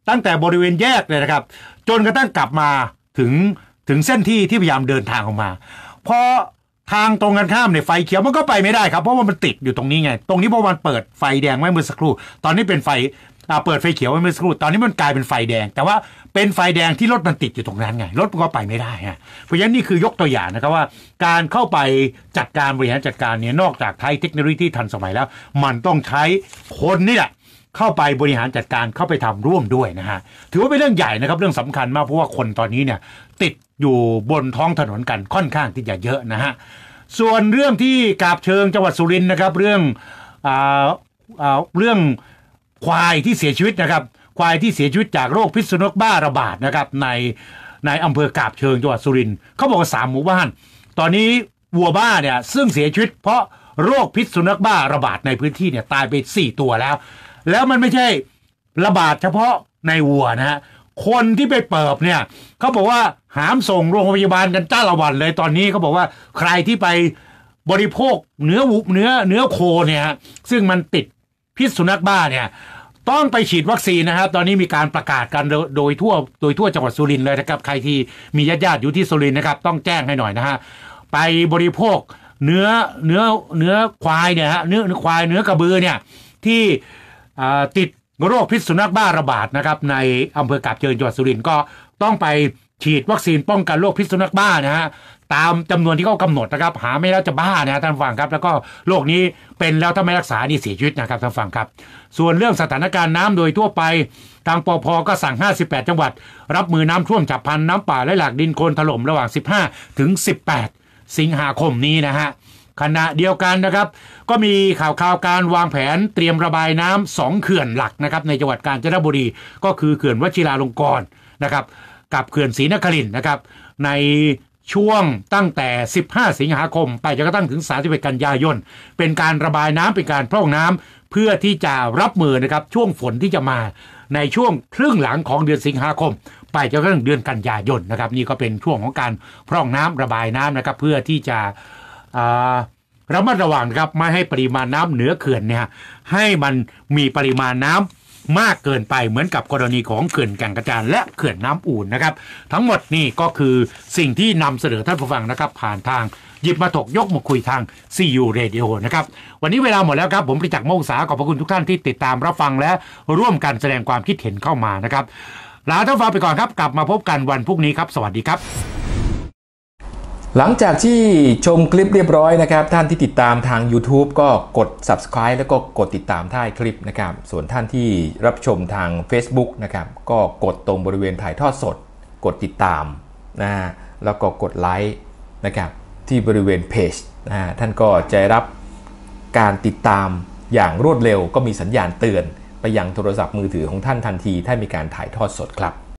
ตั้งแต่บริเวณแยกเลยนะครับจนกระทั่งกลับมาถึงถึงเส้นที่ที่พยายามเดินทางออกมาพอทางตรงกันข้ามเนี่ยไฟเขียวมันก็ไปไม่ได้ครับเพราะว่ามันติดอยู่ตรงนี้ไงตรงนี้เพราะมันเปิดไฟแดงไว้เมื่อสักครู่ตอนนี้เป็นไฟเปิดไฟเขียวไว้เมื่อสักครู่ตอนนี้มันกลายเป็นไฟแดงแต่ว่าเป็นไฟแดงที่รถมันติดอยู่ตรงนั้นไงรถมันก็ไปไม่ได้ฮะเพราะฉะนั้นนี่คือยกตัวอย่างนะครับว่าการเข้าไปจัดการบริหารจัดการเนี่ยนอกจากใช้เทคโนโลยีที่ทันสมัยแล้วมันต้องใช้คนนี่แหละเข้าไปบริหารจัดการเข้าไปทำร่วมด้วยนะฮะถือว่าเป็นเรื่องใหญ่นะครับเรื่องสำคัญมากเพราะว่าคนตอนนี้เนี่ยติดอยู่บนท้องถนนกันค่อนข้างที่จะเยอะนะฮะส่วนเรื่องที่กาบเชิงจังหวัดสุรินทร์นะครับเรื่องอ่าอ่าเรื่องควายที่เสียชีวิตนะครับควายที่เสียชีวิตจากโรคพิษสุนัขบ้าระบาดนะครับในในอำเภอกาบเชิงจังหวัดสุรินทร์เขาบอกว่าสามหมู่บ้านตอนนี้วัวบ้าเนี่ยซึ่งเสียชีวิตเพราะโรคพิษสุนัขบ้าระบาดในพื้นที่เนี่ยตายไปสี่ตัวแล้วแล้วมันไม่ใช่ระบาดเฉพาะในวัวนะฮะคนที่ไปเปิบเนี่ยเขาบอกว่าหามส่งโรงพยาบาลกันจ้าละวันเลยตอนนี้เขาบอกว่าใครที่ไปบริโภคเนื้อวุเนื้อเนื้อโคเนี่ยซึ่งมันติดพิษสุนัขบ้าเนี่ยต้องไปฉีดวัคซีนนะครับตอนนี้มีการประกาศกันโดยทั่วโดยทั่วจังหวัดสุรินทร์เลยนะครับใครที่มีญาติญาติอยู่ที่สุรินทร์นะครับต้องแจ้งให้หน่อยนะฮะไปบริโภคเนื้อเนื้อเนื้อควายเนี่ยฮะเนื้อควายเนื้อกระบือเนี่ยที่ติดโรคพิษสุนัขบ้าระบาดนะครับในอำเภอกาบเชิงจังหวัดสุรินทร์ก็ต้องไปฉีดวัคซีนป้องกันโรคพิษสุนัขบ้านะฮะตามจำนวนที่เขากำหนดนะครับหาไม่แล้วจะบ้านะท่านฟังครับแล้วก็โรคนี้เป็นแล้วถ้าไม่รักษานี่เสียชีวิตนะครับท่านฟังครับส่วนเรื่องสถานการณ์น้ำโดยทั่วไปทางปภ.ก็สั่งห้าสิบแปดจังหวัดรับมือน้ำท่วมฉับพลันน้ำป่าและหลากดินโคลนถล่มระหว่างสิบห้าถึงสิบแปดสิงหาคมนี้นะฮะขณะเดียวกันนะครับก็มีข่าวข่าวการวางแผนเตรียมระบายน้ำสองเขื่อนหลักนะครับในจังหวัดกาญจนบุรีก็คือเขื่อนวชิราลงกรณ์นะครับกับเขื่อนศรีนครินทร์นะครับในช่วงตั้งแต่สิบห้าสิงหาคมไปจนกระทั่งถึงสามสิบเอ็ดกันยายนเป็นการระบายน้ำเป็นการพร่องน้ำเพื่อที่จะรับมือนะครับช่วงฝนที่จะมาในช่วงครึ่งหลังของเดือนสิงหาคมไปจนกระทั่งเดือนกันยายนนะครับนี่ก็เป็นช่วงของการพร่องน้ำระบายน้ำนะครับเพื่อที่จะระมัดระวังครับไม่ให้ปริมาณน้ำเหนือเขื่อนเนี่ยให้มันมีปริมาณน้ำมากเกินไปเหมือนกับกรณีของเขื่อนแก่งกระจานและเขื่อนน้ำอู่นนะครับทั้งหมดนี่ก็คือสิ่งที่นำเสนอท่านผู้ฟังนะครับผ่านทางหยิบมาถกยกมาคุยทาง ซี ยู Radio นะครับวันนี้เวลาหมดแล้วครับผมประจักษ์ โมกษาขอบพระคุณทุกท่านที่ติดตามรับฟังและร่วมกันแสดงความคิดเห็นเข้ามานะครับลาท่านฟังไปก่อนครับกลับมาพบกันวันพรุ่งนี้ครับสวัสดีครับหลังจากที่ชมคลิปเรียบร้อยนะครับท่านที่ติดตามทาง YouTube ก็กด Subscribe แล้วก็กดติดตามใต้คลิปนะครับส่วนท่านที่รับชมทาง Facebook นะครับก็กดตรงบริเวณถ่ายทอดสดกดติดตามนะฮะแล้วก็กดไลค์นะครับที่บริเวณเพจนะฮะท่านก็จะรับการติดตามอย่างรวดเร็วก็มีสัญญาณเตือนไปยังโทรศัพท์มือถือของท่านทันทีถ้ามีการถ่ายทอดสดครับ